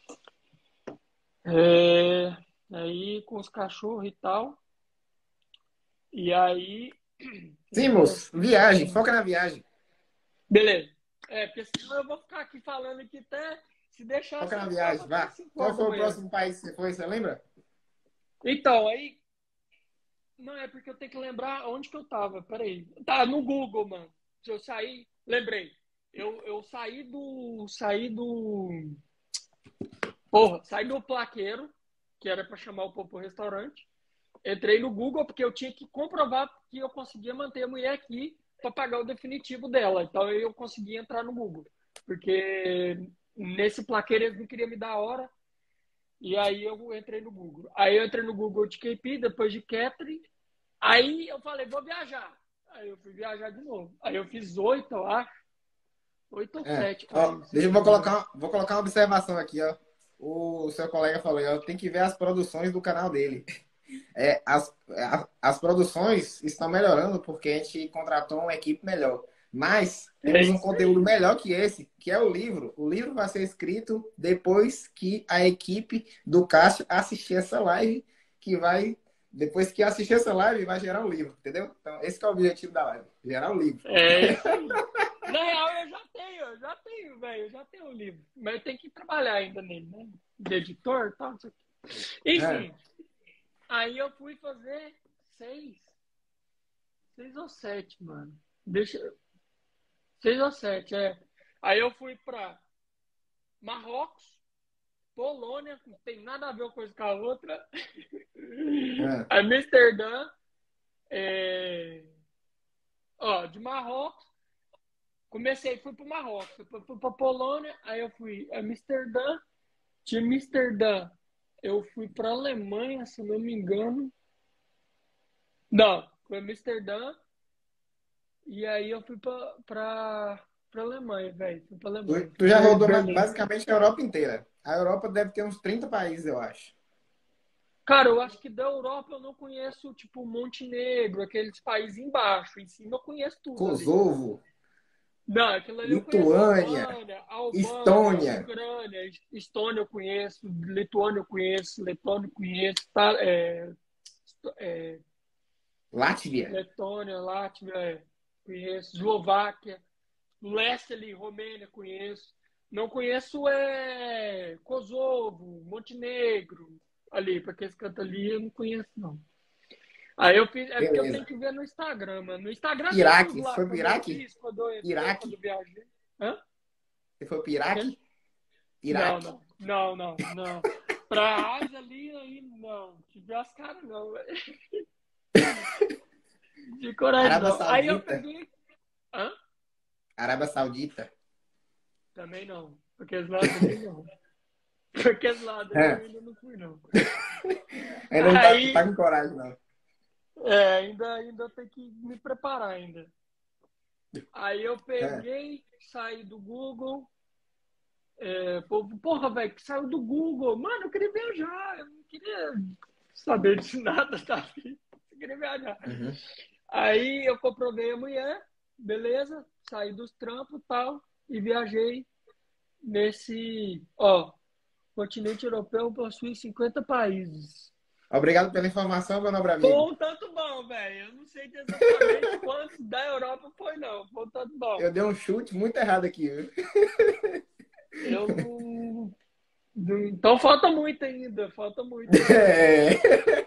É, aí com os cachorros e tal. E aí. Sim, Fiz moço. essa. Viagem. Foca na viagem. Beleza. Porque senão eu vou ficar aqui falando aqui até. Se deixar, Foca você na ficava viagem. até Vá. 5 Qual horas da foi o manhã. próximo país que você foi? Você lembra? Então, aí. Não, é porque eu tenho que lembrar onde que eu tava. Peraí. Tá no Google, mano. Se eu sair. Lembrei. Eu saí do. Saí do. Porra, saí do plaqueiro, que era pra chamar o povo pro restaurante. Entrei no Google porque eu tinha que comprovar que eu conseguia manter a mulher aqui para pagar o definitivo dela. Então eu consegui entrar no Google. Porque nesse plaqueiro eles não queriam me dar a hora. E aí eu entrei no Google. Aí eu entrei no Google de KP, depois de Catering. Aí eu falei, vou viajar. Aí eu fui viajar de novo. Aí eu fiz 8, eu acho. 8 ou 7 Ó, países. deixa eu vou colocar uma observação aqui, ó. O seu colega falou, ó, tem que ver as produções do canal dele. As produções estão melhorando porque a gente contratou uma equipe melhor. Mas É temos um isso conteúdo aí. melhor que esse, que é o livro. O livro vai ser escrito depois que a equipe do Cássio assistir essa live, depois que assistir essa live, vai gerar um livro, entendeu? Então, esse que é o objetivo da live, gerar um livro. É isso aí. Na real, eu já tenho, velho. Eu já tenho o livro. Mas eu tenho que trabalhar ainda nele, né? De editor e tal, não sei o quê. É. Enfim, aí eu fui fazer 6. 6 ou 7, mano. Deixa. 6 ou 7, é. Aí eu fui pra Marrocos, Polônia, que não tem nada a ver uma coisa com a outra. É. Amsterdã, é... ó, de Marrocos, fui pro Marrocos, fui pra Polônia, aí eu fui a Amsterdã, de Amsterdã eu fui pra Alemanha, se não me engano. Não, foi Amsterdã, e aí eu fui pra Alemanha, velho. Fui pra Alemanha, Tu fui já pra rodou Berlim. basicamente a Europa inteira. A Europa deve ter uns 30 países, eu acho. Cara, eu acho que da Europa eu não conheço, tipo, Montenegro, aqueles países embaixo. Em cima eu conheço tudo ali. Kosovo, Não, aquilo ali eu conheço. Lituânia, Albânia, Estônia, Ucrânia, Estônia eu conheço, Lituânia eu conheço, Letônia eu conheço, tá? É, Látvia. Letônia, Látvia, conheço, Eslováquia, leste ali, Romênia conheço. Não conheço Kosovo, Montenegro, ali, porque esse canto ali eu não conheço, não. Aí eu fiz, é porque eu tenho Beleza. que ver no Instagram, mano. No Instagram tem tudo Iraque. Você lá, foi pro quando eu Iraque? fiz, quando eu entrei, quando Iraque? eu viajei. Hã? Você foi pro Quê? Iraque? Não, Iraque. não, não, não, não. Pra Ásia ali, aí não. Tive as caras, não, velho. De coragem, Arábia não. Aí eu Saudita. peguei. Hã? Arábia Saudita. Também não. Porque esse lado ali, não. Porque esse lado ali eu É. ainda não fui, não. Ainda não tá Aí, com coragem, não. ainda tem que me preparar ainda. Aí eu É. peguei, saí do Google. Porra, velho, que saiu do Google. Mano, eu queria viajar. Eu não queria saber de nada da vida. Eu queria viajar. Uhum. Aí eu comprovei a mulher, beleza, saí dos trampos e tal, e viajei nesse, ó, continente europeu possui 50 países. Obrigado pela informação, meu nobre Foi amigo. um tanto bom, velho. Eu não sei exatamente quantos da Europa foi, não. Foi um tanto bom. Eu dei um chute muito errado aqui, viu? Eu não. Então falta muito ainda, falta muito ainda. É.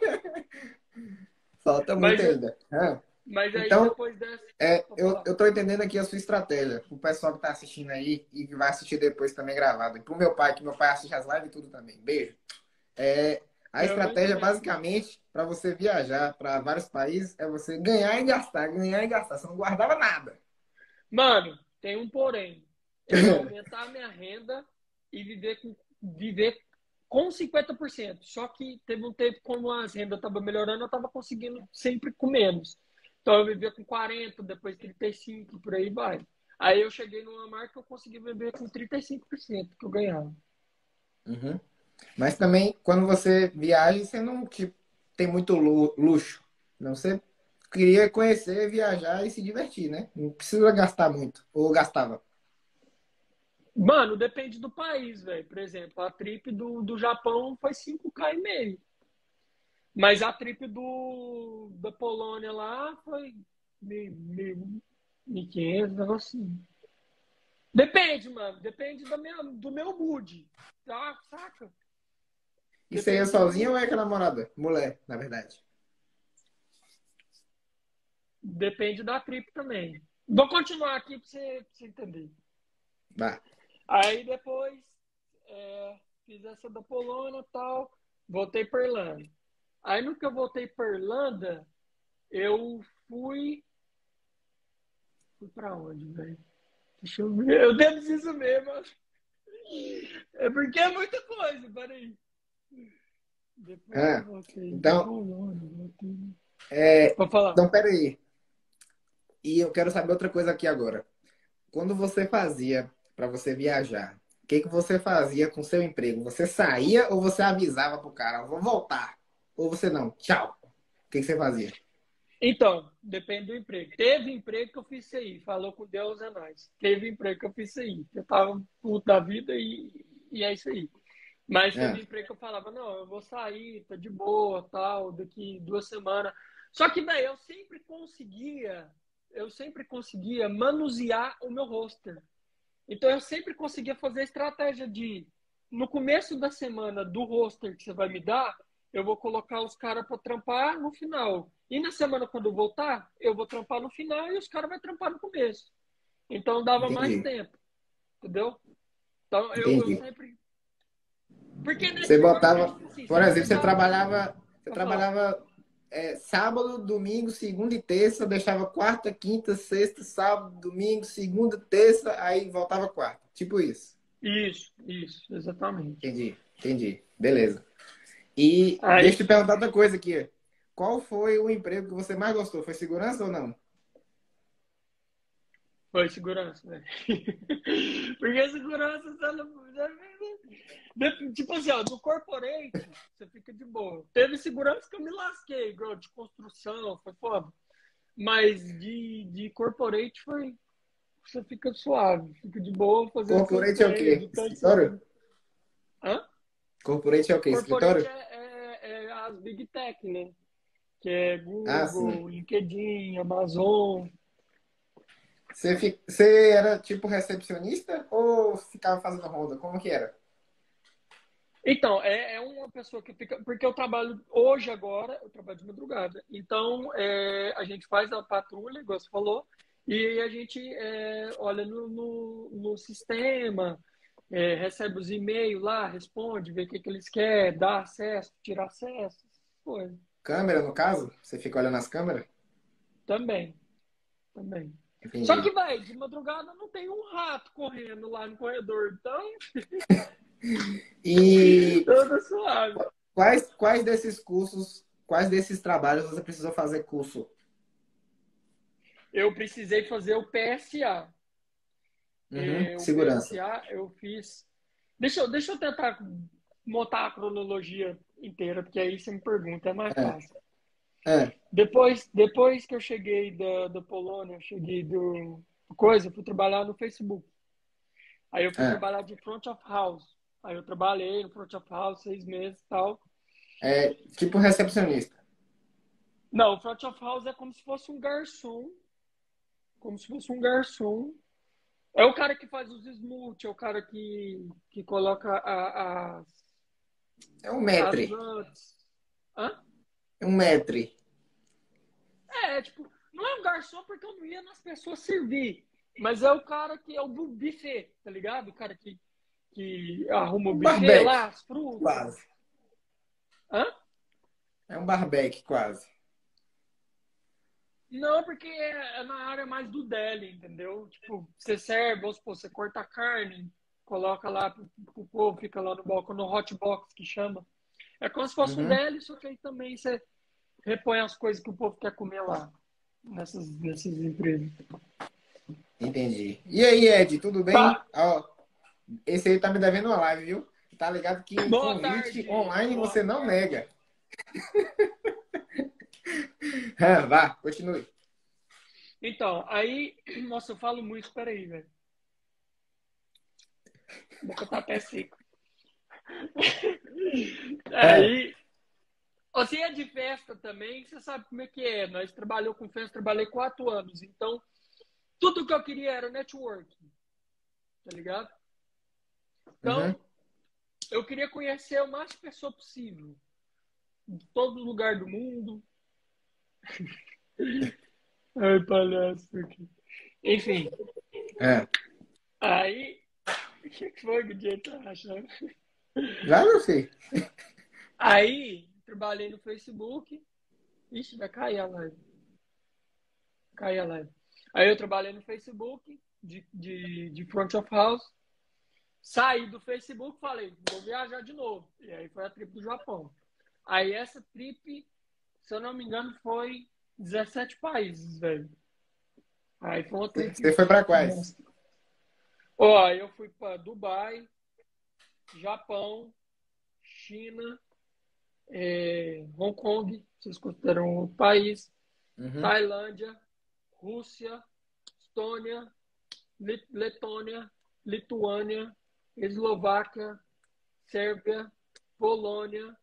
Falta muito Mas, ainda. É. mas aí Então, depois dessa. Vou eu, falar. eu tô entendendo aqui a sua estratégia. O pessoal que tá assistindo aí e que vai assistir depois também gravado. E pro meu pai, que meu pai assiste as lives e tudo também. Beijo. É, a Eu vou estratégia, entender. basicamente, para você viajar para vários países, é você ganhar e gastar, ganhar e gastar. Você não guardava nada. Mano, tem um porém. Eu ia aumentar a minha renda e viver com 50%. Só que teve um tempo, como as rendas estavam melhorando, eu estava conseguindo sempre com menos. Então eu vivia com 40, depois 35, por aí vai. Aí eu cheguei numa marca que eu consegui viver com 35% que eu ganhava. Uhum. Mas também, quando você viaja, você não tipo, tem muito luxo. Não, você queria conhecer, viajar e se divertir, né? Não precisa gastar muito. Ou gastava. Mano, depende do país, velho. Por exemplo, a trip do Japão foi 5K e meio. Mas a trip da Polônia lá foi 1.500, negócio assim. Depende, mano. Depende do meu mood. Tá? Saca? E você ia Depende do sozinho mood. ou é com a namorada? Mulher, na verdade. Depende da trip também. Vou continuar aqui pra você entender. Bah. Aí depois fiz essa da Polônia e tal. Voltei pra Irlanda. Aí no que eu voltei pra Irlanda, eu fui fui pra onde, velho? Deixa eu ver. Eu devo isso mesmo. É porque é muita coisa, peraí. Depois eu Ah, voltei de então, Polônia, voltei. é, Pode falar. então, peraí. E eu quero saber outra coisa aqui agora. Quando você fazia para você viajar, o que que você fazia com seu emprego? Você saía ou você avisava pro cara, vou voltar? Ou você não? Tchau. O que que você fazia? Então, depende do emprego. Teve emprego que eu fiz isso aí. Falou com Deus, é nóis. Teve emprego que eu fiz isso aí. Eu tava puto da vida e é isso aí. Mas Ah, teve emprego que eu falava, não, eu vou sair, tá de boa, tal, daqui 2 semanas. Só que, daí eu sempre conseguia manusear o meu roster. Então eu sempre conseguia fazer a estratégia de, no começo da semana do roster que você vai me dar, eu vou colocar os caras para trampar no final. E na semana quando eu voltar, eu vou trampar no final e os caras vão trampar no começo. Então dava mais entendi. tempo, entendeu? Então eu Entendi. sempre. Porque Você network é botava, tipo assim, por você exemplo, você precisava. trabalhava, você Vou falar. trabalhava sábado, domingo, segunda e terça, deixava quarta, quinta, sexta, sábado, domingo, segunda, terça, aí voltava quarta. Tipo isso. Isso, exatamente. Entendi, entendi. Beleza. E Aí deixa eu te perguntar outra coisa aqui. Qual foi o emprego que você mais gostou? Foi segurança ou não? foi segurança, né? Porque segurança, tipo assim, ó, no corporate, você fica de boa. Teve segurança que eu me lasquei, igual de construção, foi foda. Mas de corporate foi. Você fica suave, fica de boa fazendo seus Corporate é o trem, quê? editando seu Escritório? vídeo. Hã? Corporate é o quê? Corporate Escritório? é as Big Tech, né? Que é Ah, sim. Google, LinkedIn, Amazon. Você era tipo recepcionista ou ficava fazendo ronda? Como que era? Então, é uma pessoa que fica. Porque eu trabalho hoje, agora, eu trabalho de madrugada. Então, a gente faz a patrulha, igual você falou, e a gente olha no sistema, recebe os e-mails lá, responde, vê o que, que eles querem, dá acesso, tira acesso, essas coisas. Câmera, no caso? Você fica olhando as câmeras? Também, também. Só Entendi. que, vai, de madrugada não tem um rato correndo lá no corredor, então, E tudo suave. quais desses trabalhos você precisou fazer curso? Eu precisei fazer o PSA. Uhum, O segurança. PSA eu fiz. Deixa eu tentar montar a cronologia inteira, porque aí você me pergunta, é mais É, fácil. é, Depois que eu cheguei da Polônia, eu cheguei do coisa, eu fui trabalhar no Facebook. Aí eu fui é. trabalhar de front of house. Aí eu trabalhei no front of house 6 meses e tal. É tipo recepcionista. Não, o front of house é como se fosse um garçom. Como se fosse um garçom. É o cara que faz os smoothie, é o cara que coloca É um as maître. nuts. Hã? É um maître. Tipo, não é um garçom porque eu não ia nas pessoas servir. Mas é o cara que é o do buffet, tá ligado? O cara que arruma o Um buffet barbeque, lá, as frutas. quase. Hã? É um barbeque, quase. Não, porque é na área mais do deli, entendeu? Tipo, você serve, vamos supor, você corta a carne, coloca lá pro povo, fica lá no balcão, no hot box que chama. É como se fosse um Uhum, deli, só que aí também você repõe as coisas que o povo quer comer lá, nessas empresas. entendi. E aí, Ed, tudo bem? Tá, Ó, esse aí tá me devendo uma live, viu? Tá ligado que boa convite tarde, online boa você não tarde. nega. Ah, vá, continue. Então, aí, nossa, eu falo muito, peraí, velho. A boca tá até seca. Ah, Aí, você é de festa também, você sabe como é que é. Nós trabalhamos com festa, trabalhei 4 anos. Então, tudo que eu queria era networking, tá ligado? uhum. Então, eu queria conhecer o mais de pessoa possível, de todo lugar do mundo. Ai, palhaço aqui. Enfim, É. aí, o que foi que o dia tá achando? Já não sei. Aí, trabalhei no Facebook. Ixi, vai cair a live. Cair a live. Aí eu trabalhei no Facebook, de front of house. Saí do Facebook, falei, vou viajar de novo. E aí foi a trip do Japão. Aí essa trip, se eu não me engano, foi 17 países, velho. Aí foi uma trip Você foi para quais? monstra. Ó, eu fui para Dubai, Japão, China, Hong Kong, vocês consideram um país, Uhum. Tailândia, Rússia, Estônia, Letônia, Lituânia, Eslováquia, Sérvia, Polônia,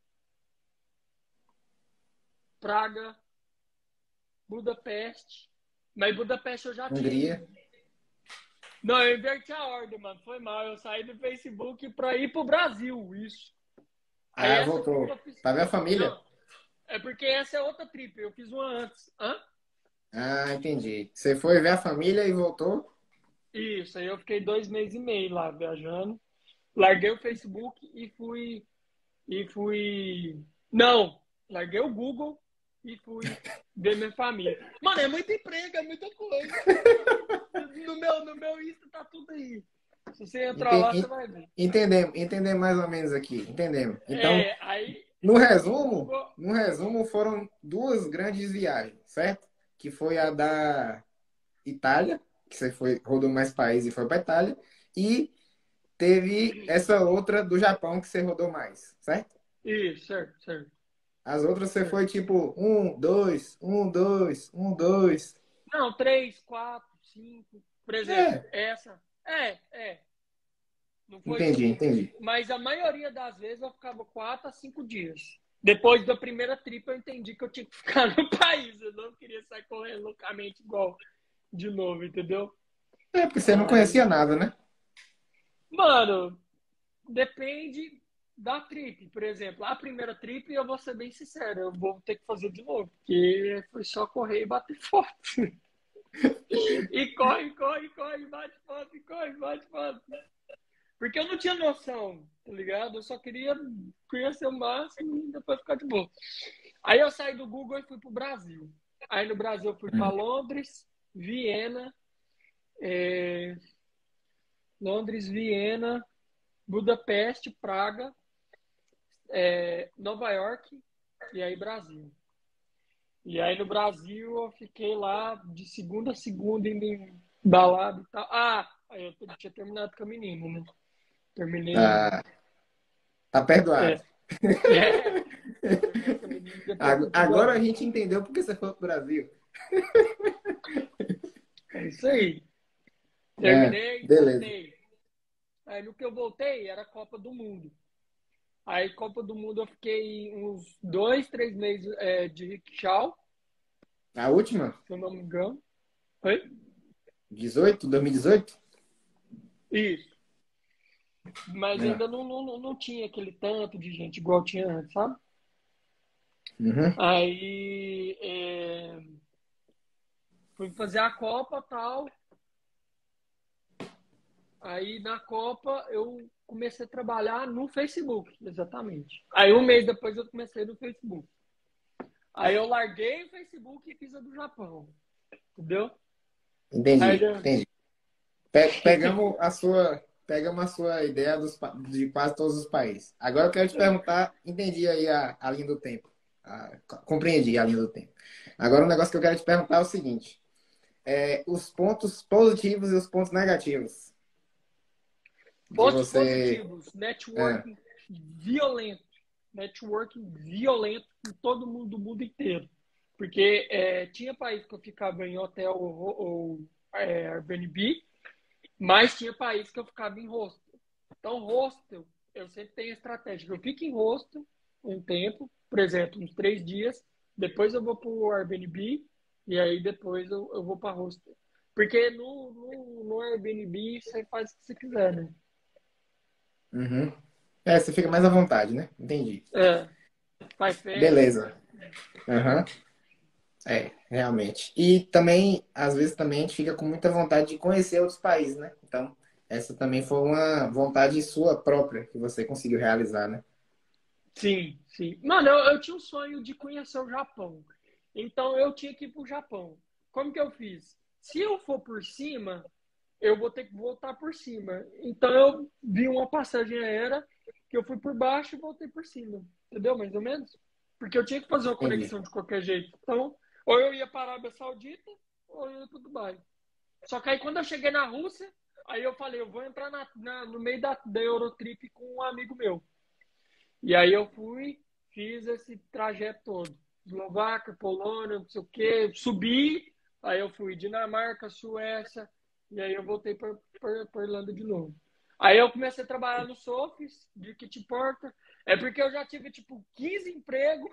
Praga, Budapeste. Mas Budapeste eu já tinha Hungria. ido. Não, eu inverti a ordem, mano. Foi mal. Eu saí do Facebook para ir pro Brasil, isso. Aí Ah, essa trip voltou. eu fiz. Pra ver a família? Não, é porque essa é outra trip. Eu fiz uma antes. Hã? Ah, entendi. Você foi ver a família e voltou? Isso, aí eu fiquei 2 meses e meio lá viajando. Larguei o Facebook e fui. E fui. Não, larguei o Google e fui ver minha família. Mano, é muito emprego, é muita coisa. No meu Insta tá tudo aí. Se você entrar lá, você Enten- vai ver. entendemos mais ou menos aqui. Entendemos. Então, Aí no no resumo, Google. no resumo foram duas grandes viagens, certo? Que foi a da Itália, que você foi, rodou mais países e foi para Itália, e teve essa outra do Japão que você rodou mais, certo? Isso, certo, certo, As outras você certo. foi tipo um, dois, um, dois, um, dois. Não, 3, 4, 5. Por exemplo, É, essa. É. Não foi entendi, tipo. entendi. Mas a maioria das vezes eu ficava 4 a 5 dias. Depois da primeira trip, eu entendi que eu tinha que ficar no país. Eu não queria sair correndo loucamente igual de novo, entendeu? É, porque você não conhecia Aí, nada, né? mano, depende da trip. Por exemplo, a primeira trip, eu vou ser bem sincero, eu vou ter que fazer de novo, porque foi só correr e bater foto. E corre, bate foto, e corre, bate foto. Porque eu não tinha noção, tá ligado? Eu só queria conhecer o máximo e depois ficar de boa. Aí eu saí do Google e fui pro Brasil. Aí no Brasil eu fui para Viena, é, Londres, Viena, Budapeste, Praga, Nova York e aí Brasil. E aí no Brasil eu fiquei lá de segunda a segunda indo em balada e tal. Ah, aí eu tinha terminado com a menina, né? Terminei. Ah, tá perdoado. É, é, terminei com a menina e depois fui pro Agora a Brasil. gente entendeu porque você foi pro Brasil. É isso aí. É, Terminei, beleza. voltei. Aí no que eu voltei era a Copa do Mundo. Aí Copa do Mundo eu fiquei uns 2, 3 meses de rickshaw, A última? se eu não me engano. Oi? 2018? Isso. Mas É. ainda não tinha aquele tanto de gente igual tinha antes, sabe? Uhum. Aí fui fazer a Copa e tal. Aí na Copa eu comecei a trabalhar no Facebook, exatamente. Aí um mês depois eu comecei no Facebook. Aí eu larguei o Facebook e fiz a do Japão, entendeu? Aí, Entendi, entendi. Pegamos a sua ideia de quase todos os países. Agora eu quero te perguntar, entendi aí a linha do tempo. Compreendi a linha do tempo. Agora o negócio que eu quero te perguntar é o seguinte: os pontos positivos e os pontos negativos de pontos você. positivos, É, violento, networking violento com todo mundo do mundo inteiro. Porque tinha país que eu ficava em hotel ou Airbnb, mas tinha país que eu ficava em hostel. Então, hostel, eu sempre tenho estratégia. Eu fico em hostel um tempo, por exemplo, uns 3 dias, depois eu vou para o Airbnb e aí depois eu vou para hostel. Porque no Airbnb você faz o que você quiser, né? uhum. Você fica mais à vontade, né? Entendi. É, faz festa. Beleza. Aham. Realmente. E também, às vezes, também a gente fica com muita vontade de conhecer outros países, né? Então, essa também foi uma vontade sua própria que você conseguiu realizar, né? Sim, sim. Mano, eu tinha um sonho de conhecer o Japão. Então eu tinha que ir pro Japão. Como que eu fiz? Se eu for por cima, eu vou ter que voltar por cima. Então eu vi uma passagem aérea que eu fui por baixo e voltei por cima. Entendeu? Mais ou menos? Porque eu tinha que fazer uma Entendi. conexão de qualquer jeito. Então, ou eu ia para a Arábia Saudita, ou eu ia para Dubai. Só que aí quando eu cheguei na Rússia, aí eu falei, eu vou entrar no meio da Eurotrip com um amigo meu. E aí eu fui, fiz esse trajeto todo. Eslováquia, Polônia, não sei o quê, subi, aí eu fui Dinamarca, Suécia, e aí eu voltei para Irlanda de novo. Aí eu comecei a trabalhar no Sofis, de kit porter. É porque eu já tive, tipo, 15 empregos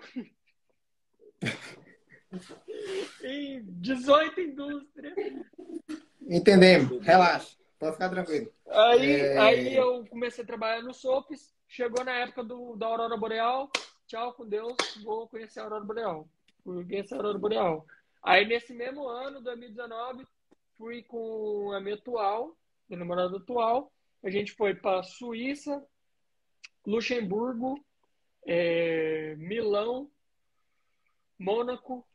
em 18 indústrias. Entendemos. Entendeu? Relaxa. Pode ficar tranquilo. Aí É, eu comecei a trabalhar no Sofis, chegou na época da Aurora Boreal, tchau, com Deus, vou conhecer a Aurora Boreal. Fui conhecer a Aurora Boreal. Aí nesse mesmo ano, 2019, fui com a minha atual, minha namorada atual, a gente foi para Suíça, Luxemburgo, Milão, Mônaco,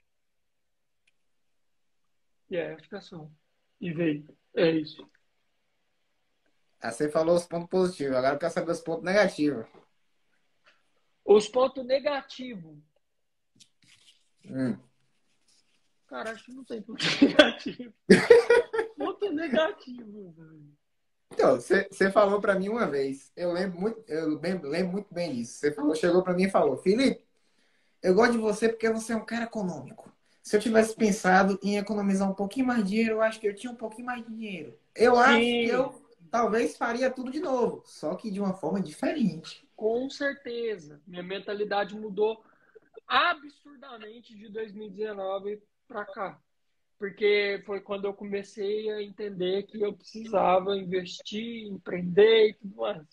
acho que é só. E veio. É isso. aí você falou os pontos positivos. Agora eu quero saber os pontos negativos. Os pontos negativos. Hum. Cara, acho que não tem ponto negativo. Ponto negativo, velho. Então, você falou para mim uma vez. Lembro muito bem disso. Você falou, chegou para mim e falou: Felipe, eu gosto de você porque você é um cara econômico. Se eu tivesse pensado em economizar um pouquinho mais de dinheiro, eu acho que eu tinha um pouquinho mais de dinheiro. Eu acho que Sim, eu talvez faria tudo de novo, só que de uma forma diferente. com certeza. Minha mentalidade mudou absurdamente de 2019 para cá. Porque foi quando eu comecei a entender que eu precisava investir, empreender e tudo mais.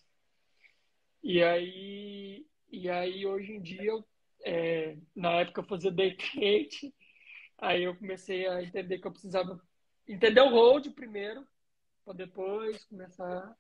E aí hoje em dia, na época eu fazia day trade, aí eu comecei a entender que eu precisava entender o hold primeiro, para depois começar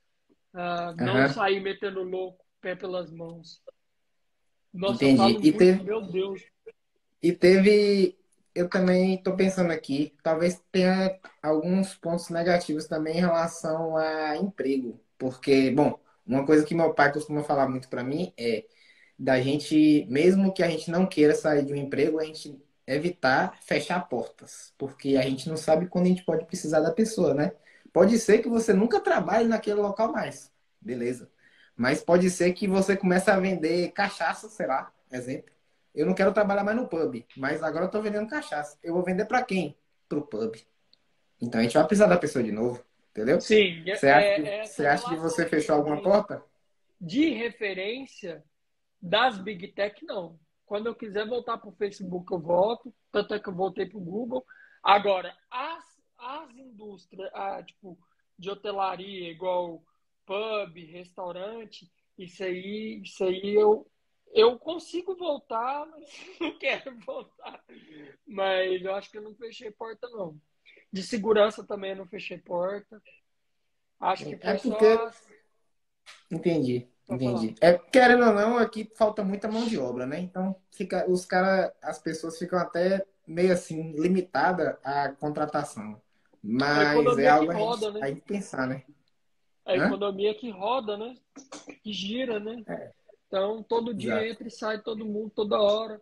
a não Aham, sair metendo louco, pé pelas mãos. Nossa, eu entendi. falo muito, meu Deus. E teve. Eu também estou pensando aqui, talvez tenha alguns pontos negativos também em relação a emprego. Porque, bom, uma coisa que meu pai costuma falar muito para mim é da gente, mesmo que a gente não queira sair de um emprego, a gente evitar fechar portas. Porque a gente não sabe quando a gente pode precisar da pessoa, né? Pode ser que você nunca trabalhe naquele local mais. Beleza. Mas pode ser que você comece a vender cachaça, sei lá, exemplo. Eu não quero trabalhar mais no pub, mas agora eu tô vendendo cachaça. Eu vou vender para quem? Pro pub. Então a gente vai precisar da pessoa de novo, entendeu? Sim, Você essa acha que relação você fechou mesmo alguma porta? de referência das Big Tech, não. Quando eu quiser voltar para o Facebook, eu volto. Tanto é que eu voltei para o Google. Agora, as indústrias, tipo, de hotelaria, igual pub, restaurante, isso aí eu consigo voltar, mas não quero voltar. Mas eu acho que eu não fechei porta, não. De segurança também eu não fechei porta. Acho que É foi porque só. entendi, Para falar. entendi. É, querendo ou não, aqui falta muita mão de obra, né? Então, fica, as pessoas ficam até meio assim, limitadas à contratação. A Mas é economia que algo roda, né? a gente pensar, né? A Hã? economia que roda, né? Que gira, né? É, Então, todo dia exato. entra e sai todo mundo, toda hora.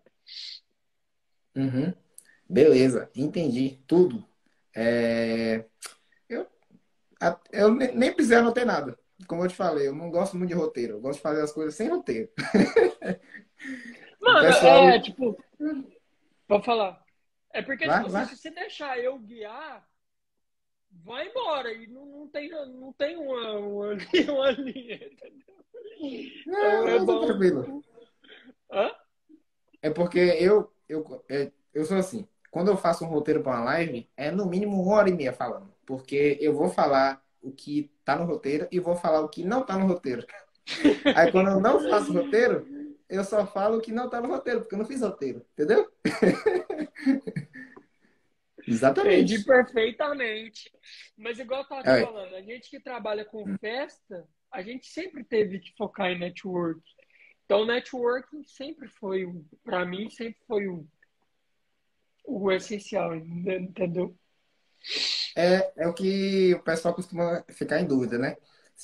Uhum. Beleza, entendi tudo. É, eu, eu nem precisei anotar nada. Como eu te falei, eu não gosto muito de roteiro. Eu gosto de fazer as coisas sem roteiro. O Mano, pessoal. tipo, vou falar. É porque, tipo Vai, assim, vai. se você deixar eu guiar, vai embora. E não tem uma, uma linha, entendeu? Então é Não, tá bom, tranquilo. tipo. Hã? É porque eu sou assim. Quando eu faço um roteiro para uma live, é no mínimo 1 hora e meia falando. Porque eu vou falar o que tá no roteiro e vou falar o que não tá no roteiro. Aí quando eu não faço roteiro, eu só falo o que não tá no roteiro, porque eu não fiz roteiro. Entendeu? Entendi Exatamente. perfeitamente. Mas igual eu tava te É, falando, a gente que trabalha com festa, a gente sempre teve que focar em network. Então, networking sempre foi, para mim, sempre foi o essencial, entendeu? É o que o pessoal costuma ficar em dúvida, né?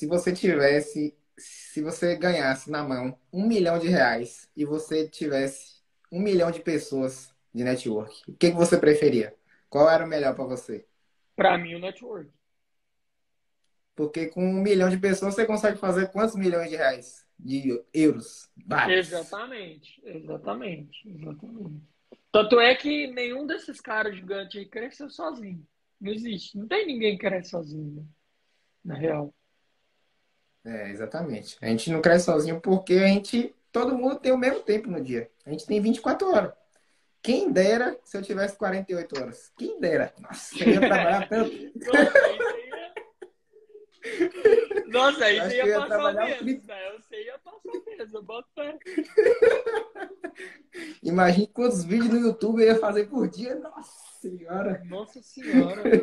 Se você ganhasse na mão R$ 1 milhão e você tivesse 1 milhão de pessoas de network, o que que você preferia? Qual era o melhor para você? Para mim, o network. Porque com 1 milhão de pessoas você consegue fazer quantos milhões de reais? De euros? Vários. Exatamente, exatamente, exatamente. Tanto é que nenhum desses caras gigantes aí cresceu sozinho. Não existe. Não tem ninguém que cresce sozinho, né? Na real. É, exatamente. A gente não cresce sozinho porque todo mundo tem o mesmo tempo no dia. A gente tem 24 horas. Quem dera se eu tivesse 48 horas. Quem dera. Nossa, eu ia trabalhar tanto. Nossa, aí você ia. Nossa, aí Eu você acho que ia eu ia passar o trabalhar o mês, triplo. né? Você ia passar o mês, eu boto fé. Imagine quantos vídeos no YouTube eu ia fazer por dia. Nossa senhora. Nossa senhora.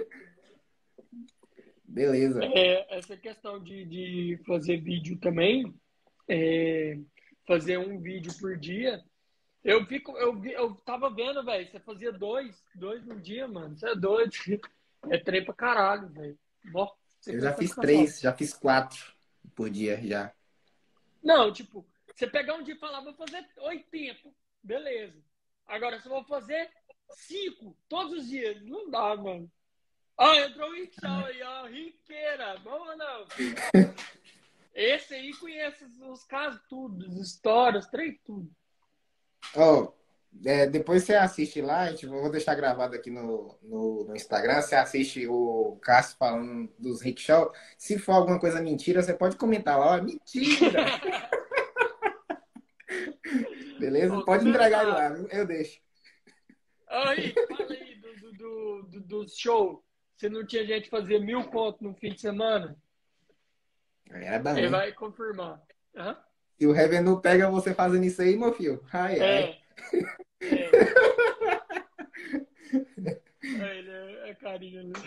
Beleza. Essa questão de fazer vídeo também, é, fazer um vídeo por dia, eu tava vendo, velho, você fazia dois no dia, mano. Você é doido. É trem pra caralho, velho. Nossa, você Eu já cansa fiz cansado. 3, já fiz 4 por dia já. Não, tipo, você pegar um dia e falar, vou fazer 80, beleza. Agora, se eu vou fazer 5 todos os dias, não dá, mano. Ó, entrou o Rickshaw aí, ó, riqueira. Vamos ou não, filho? Esse aí conhece os casos tudo, as histórias, trem tudo. Ó, depois você assiste lá, eu vou deixar gravado aqui no Instagram, você assiste o Cássio falando dos rickshaw. Se for alguma coisa mentira, você pode comentar lá, ó, mentira! Beleza? Ó, Pode entregar ele lá, comentar. viu? Eu deixo. Ó, Rick, fala aí do show. Se não tinha gente que fazia 1.000 conto no fim de semana, Era bom, ele hein? vai confirmar. Hã? Se o Revenue pega você fazendo isso aí, meu filho, ai, ai. É, é. Ele é carinho, né?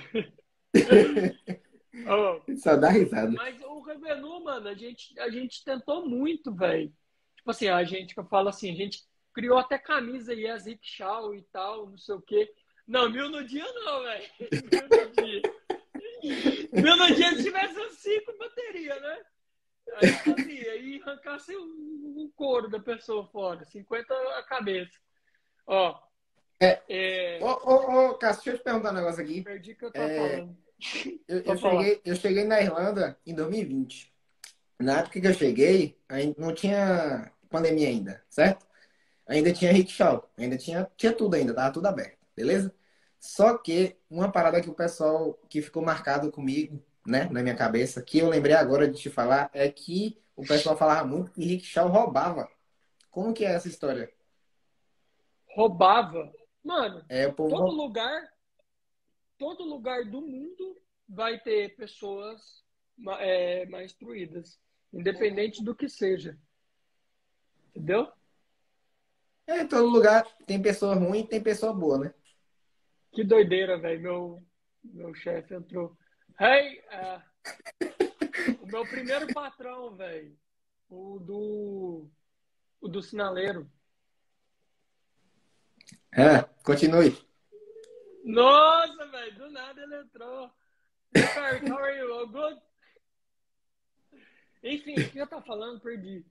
Ó, Só dá risada. mas o Revenu, mano, a gente tentou muito, velho. Tipo assim, a gente, que eu falo assim, a gente criou até camisa e as rickshaw e tal, não sei o quê. Não, 1.000 no dia não, velho. 1.000 no dia. 1.000 no dia se tivesse uns 5 bateria, né? Aí fazia, aí arrancasse o couro da pessoa fora, 50 a cabeça. Ó, É, é, Cássio, deixa eu te perguntar um negócio aqui. perdi o que eu tava falando. Eu Pode falar. cheguei na Irlanda em 2020. Na época que eu cheguei, ainda não tinha pandemia ainda, certo? Ainda tinha rickshaw, tinha tudo ainda, tava tudo aberto, beleza? Só que uma parada que o pessoal que ficou marcado comigo, né, na minha cabeça, que eu lembrei agora de te falar, é que o pessoal falava muito que rickshaw roubava. Como que é essa história? Roubava. Mano, É, o povo todo lugar, todo lugar do mundo vai ter pessoas mais instruídas, independente do que seja. Entendeu? em todo lugar tem pessoa ruim e tem pessoa boa, né? Que doideira, velho. Meu chefe entrou. Hey, o meu primeiro patrão, velho. O do, o do sinaleiro. Continue. Nossa, velho, do nada ele entrou. Ricardo, how are you? All good? Enfim, o que eu tava falando? Perdi.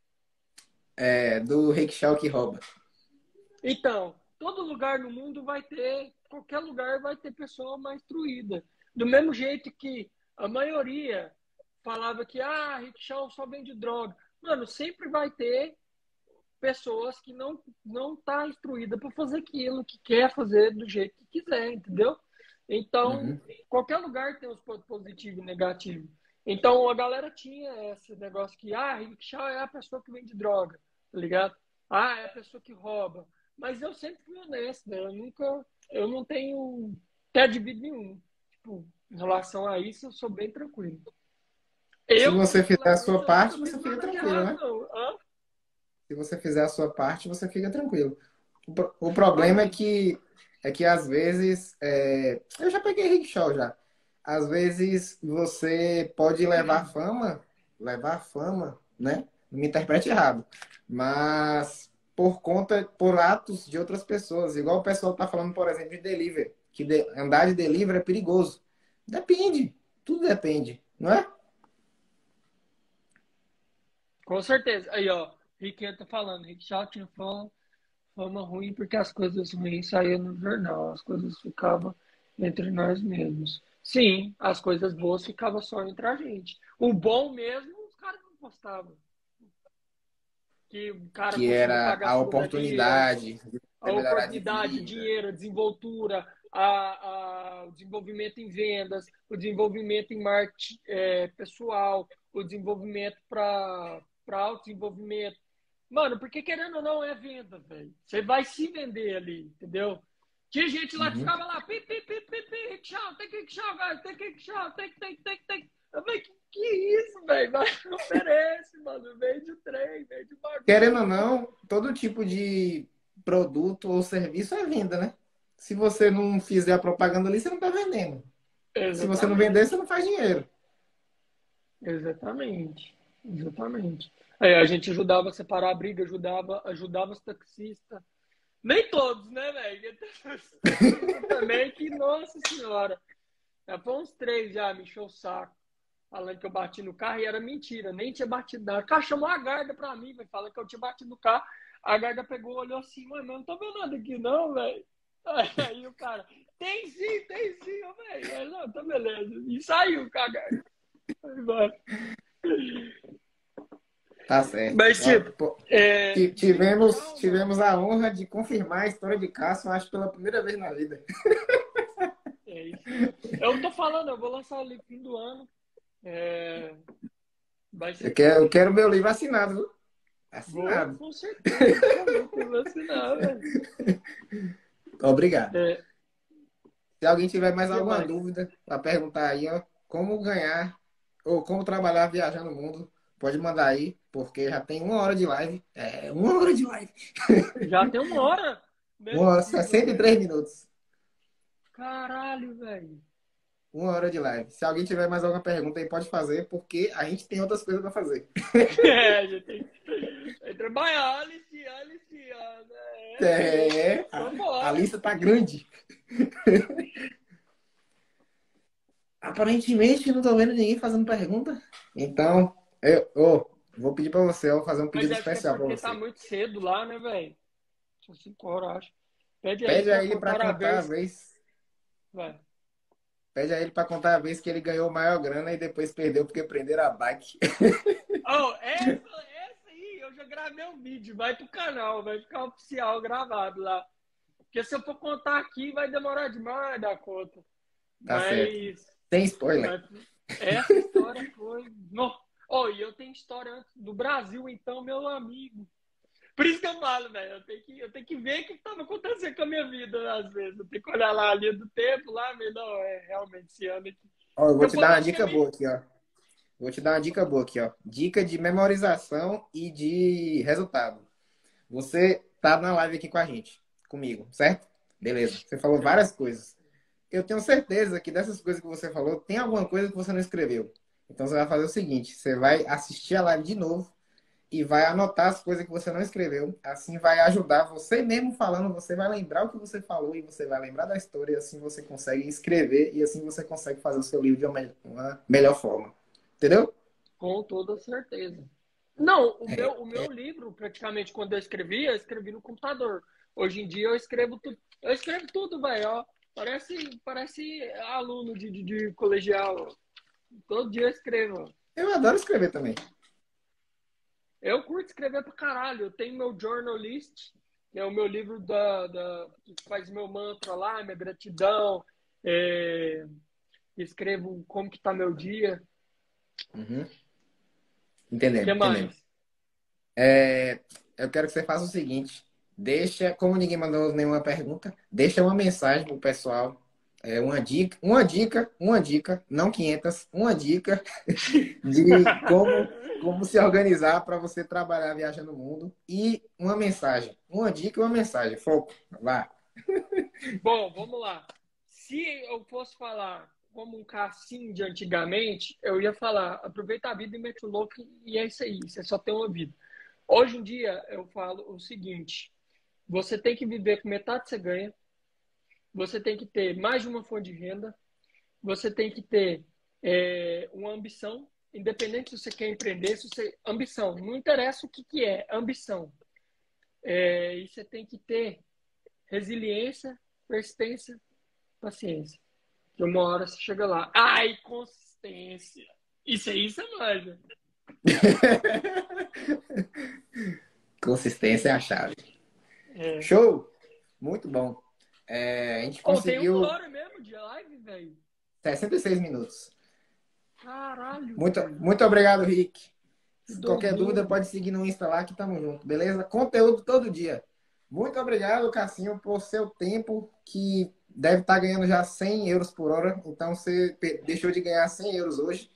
Do rickshaw que rouba. Então, todo lugar no mundo vai ter, qualquer lugar vai ter pessoa mais instruída. Do mesmo jeito que a maioria falava que, rickshaw só vende droga. Mano, sempre vai ter pessoas que não tá instruída para fazer aquilo, que quer fazer do jeito que quiser, entendeu? Então, Uhum. qualquer lugar tem os pontos positivos e negativos. Então, a galera tinha esse negócio que, rickshaw é a pessoa que vende droga, tá ligado? É a pessoa que rouba. Mas eu sempre fui honesto, né? Eu não tenho pé de vida nenhum. Tipo, em relação a isso, eu sou bem tranquilo. Se Eu, você fizer a particularmente, sua eu nunca parte, fiz você fica nada de tranquilo, errado, né? não. Se você fizer a sua parte, você fica tranquilo. O problema Mano, é que às vezes, eu já peguei rickshaw já. Às vezes você pode levar fama, né? Não me interprete errado, mas por atos de outras pessoas, igual o pessoal tá falando, por exemplo, de delivery. que andar de delivery é perigoso. Depende. Tudo depende, não é? Com certeza. Aí, ó, Riquinho tá falando. Rick Shaw tinha fama ruim porque as coisas ruins saíam no jornal. As coisas ficavam entre nós mesmos. Sim, as coisas boas ficavam só entre a gente. O bom mesmo, os caras não postavam. Que o cara Que conseguiu era pagar a a segunda via, oportunidade de a você melhorar de oportunidade, o vida. dinheiro, a desenvoltura, o desenvolvimento em vendas, o desenvolvimento em marketing pessoal, o desenvolvimento para autodesenvolvimento. Mano, porque querendo ou não é venda, velho. Você vai se vender ali, entendeu? Tinha gente lá que Uhum. ficava lá, pi, pi, pi, pi, pi, tchau, tem que tchau, velho, tem que tchau, tem. Eu falei, que isso, velho? Vai, oferece, mano. Vende o trem, vende o Querendo ou bagulho. não, todo tipo de produto ou serviço é venda, né? Se você não fizer a propaganda ali, você não está vendendo. Se você não vender, você Exatamente. não faz dinheiro. Exatamente. Exatamente. Aí a gente ajudava a separar a briga, ajudava os taxistas. Nem todos, né, velho? Tem taxista também que, nossa senhora. Já foi uns três já, me encheu o saco. Falando que eu bati no carro e era mentira, nem tinha batido nada. O cara chamou a guarda pra mim, velho, falando que eu tinha batido no carro. A guarda pegou, olhou assim, mas não tô vendo nada aqui não, velho. Aí o cara, tem sim, velho. Não, tá beleza. E saiu com a guarda. Aí, mano. Tá certo. Mas, Ó, tipo, pô, Rick tivemos, Shaw, mano, tivemos a honra de confirmar a história de Cássio, acho, pela primeira vez na vida. é isso mesmo. Eu tô falando, eu vou lançar o livro fim do ano. É, vai Eu ser quero, eu top. quero meu livro assinado, viu? Vou, Assinado. com certeza absoluta, eu vou assinar, velho. Obrigado. É, Se alguém tiver mais que alguma mais? dúvida, para perguntar aí, ó, como ganhar ou como trabalhar viajando o mundo, pode mandar aí, porque já tem 1 hora de live. É, 1 hora de live. Já tem 1 hora? Não é 1 hora, possível, velho. 63 minutos. Caralho, velho. 1 hora de live. Se alguém tiver mais alguma pergunta aí, pode fazer, porque a gente tem outras coisas para fazer. É, já tem que trabalhar, aliciar, né? É, a Vambora. lista tá grande. Aparentemente, não tô vendo ninguém fazendo pergunta. Então, vou pedir para você, eu vou fazer um Mas pedido acho que é especial para porque tá você. muito cedo lá, né, velho? São 5 horas, acho. Pede aí Pede pra a ele para contar a contar a vez. vez. Vai. Pede a ele para contar a vez que ele ganhou maior grana e depois perdeu porque prenderam a bike. Oh, essa aí, eu já gravei um vídeo. Vai pro canal, vai ficar oficial gravado lá. Porque se eu for contar aqui, vai demorar demais da conta. Tá certo. Mas, Sem spoiler. mas essa história foi. Não. Oh, e eu tenho história antes do Brasil, então, meu amigo. Por isso que eu falo, velho. Eu tenho que ver o que estava acontecendo com a minha vida, às vezes. Eu tenho que olhar lá a linha do tempo, lá, mas não, é realmente esse ano aqui. Ó, eu vou Eu te dar uma acho que é dica meio. boa aqui, ó. Vou te dar uma dica boa aqui, ó. Dica de memorização e de resultado. Você tá na live aqui com a gente, comigo, certo? Beleza. Você falou várias coisas. Eu tenho certeza que dessas coisas que você falou, tem alguma coisa que você não escreveu. Então você vai fazer o seguinte: você vai assistir a live de novo e vai anotar as coisas que você não escreveu. Assim vai ajudar você mesmo falando, você vai lembrar o que você falou e você vai lembrar da história, e assim você consegue escrever e assim você consegue fazer o seu livro de uma melhor forma. Entendeu? Com toda certeza. Não, o meu livro, praticamente, quando eu escrevi no computador. Hoje em dia eu escrevo tudo. Eu escrevo tudo, velho, ó. Parece aluno de colegial. Todo dia eu escrevo. Eu adoro escrever também. Eu curto escrever pra caralho. Eu tenho meu journalist, que é o meu livro que faz meu mantra lá, minha gratidão. É, escrevo como que tá meu dia. Uhum. O Entendendo, que entendendo. mais? Eu quero que você faça o seguinte: deixa, como ninguém mandou nenhuma pergunta, deixa uma mensagem pro pessoal. Uma dica, não 500, uma dica de como se organizar para você trabalhar viajando o mundo e uma mensagem. Uma dica e uma mensagem. Foco. Vá. Bom, vamos lá. Se eu fosse falar como um cassim de antigamente, eu ia falar, aproveita a vida e mete o louco e é isso aí, você só tem uma vida. Hoje em dia, eu falo o seguinte, você tem que viver com metade você ganha, você tem que ter mais de uma fonte de renda, você tem que ter uma ambição, independente se você quer empreender, se você... ambição, não interessa o que é, ambição. E você tem que ter resiliência, persistência, paciência. Que uma hora você chega lá. Ai, consistência. Isso aí você manja. Consistência é a chave. Show! Muito bom. A gente conseguiu... Tem 1 hora mesmo de live, velho. 66 minutos. Caralho. Muito obrigado, Rick. Qualquer dúvida, pode seguir no Insta lá que tamo junto, beleza? Conteúdo todo dia. Muito obrigado, Cassinho, por seu tempo, que deve estar ganhando já 100 euros por hora. Então, você deixou de ganhar 100 euros hoje.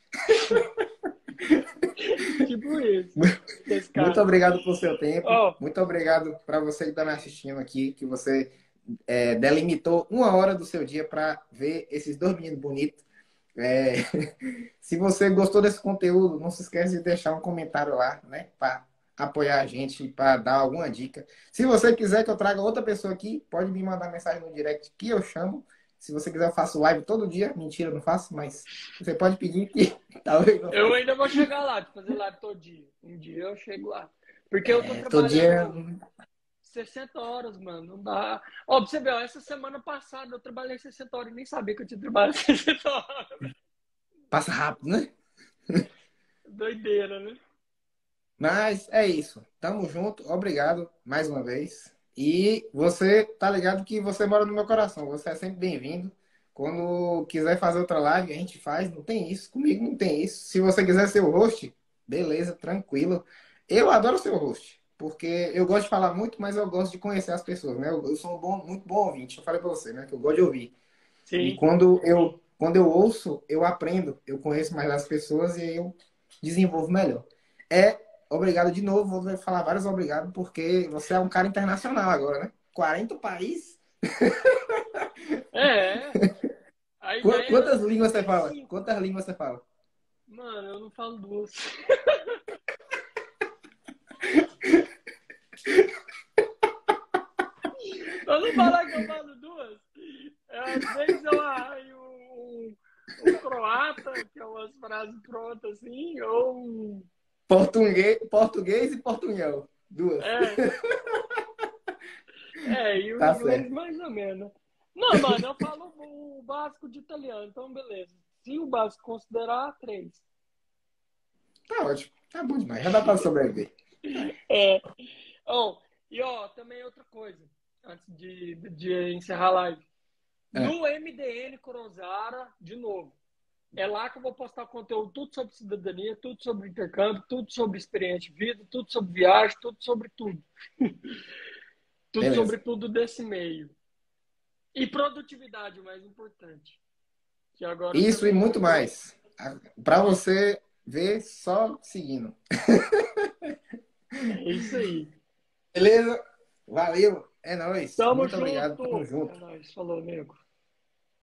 Tipo isso. Muito obrigado por seu tempo. Muito obrigado para você que está me assistindo aqui, que você delimitou 1 hora do seu dia para ver esses 2 meninos bonitos. Se você gostou desse conteúdo, não se esquece de deixar um comentário lá, né? Para apoiar a gente, para dar alguma dica. Se você quiser que eu traga outra pessoa aqui, pode me mandar mensagem no direct que eu chamo. Se você quiser, eu faço live todo dia. Mentira, eu não faço, mas você pode pedir que talvez não. Eu ainda vou chegar lá, de fazer live todo dia. Um dia eu chego lá. Porque eu tô trabalhando todo dia... 60 horas, mano. Não dá. Ó, pra você ver, essa semana passada eu trabalhei 60 horas e nem sabia que eu tinha trabalhado 60 horas. Passa rápido, né? Doideira, né? Mas é isso. Tamo junto. Obrigado mais uma vez. E você tá ligado que você mora no meu coração. Você é sempre bem-vindo. Quando quiser fazer outra live, a gente faz. Não tem isso. Comigo não tem isso. Se você quiser ser o host, beleza, tranquilo. Eu adoro ser o host. Porque eu gosto de falar muito, mas eu gosto de conhecer as pessoas, né? Eu sou muito bom ouvinte. Eu falei pra você, né? Que eu gosto de ouvir. Sim. E quando eu ouço, eu aprendo. Eu conheço mais as pessoas e eu desenvolvo melhor. Obrigado de novo, vou falar vários obrigado, porque você é um cara internacional agora, né? 40 países. Quantas línguas você fala? Quantas línguas você fala? Mano, eu não falo 2. Eu não falar que eu falo 2. Às vezes eu arranho um croata, que é umas frases prontas assim, ou português e portunhol. 2. E o tá inglês certo. mais ou menos. Não, mano, eu falo o básico de italiano, então beleza. Se o básico considerar, 3. Tá ótimo. Tá bom demais. Já dá pra sobreviver. Também outra coisa, antes de encerrar a live. No MDN Corozara, de novo. É lá que eu vou postar conteúdo tudo sobre cidadania, tudo sobre intercâmbio, tudo sobre experiência de vida, tudo sobre viagem, tudo sobre tudo. Tudo Beleza. sobre tudo desse meio. E produtividade, o mais importante. Que agora isso e muito mais. Para você ver só seguindo. É isso aí. Beleza? Valeu. É nóis. Tamo muito junto. obrigado. Tamo junto. É nóis. Falou, nego.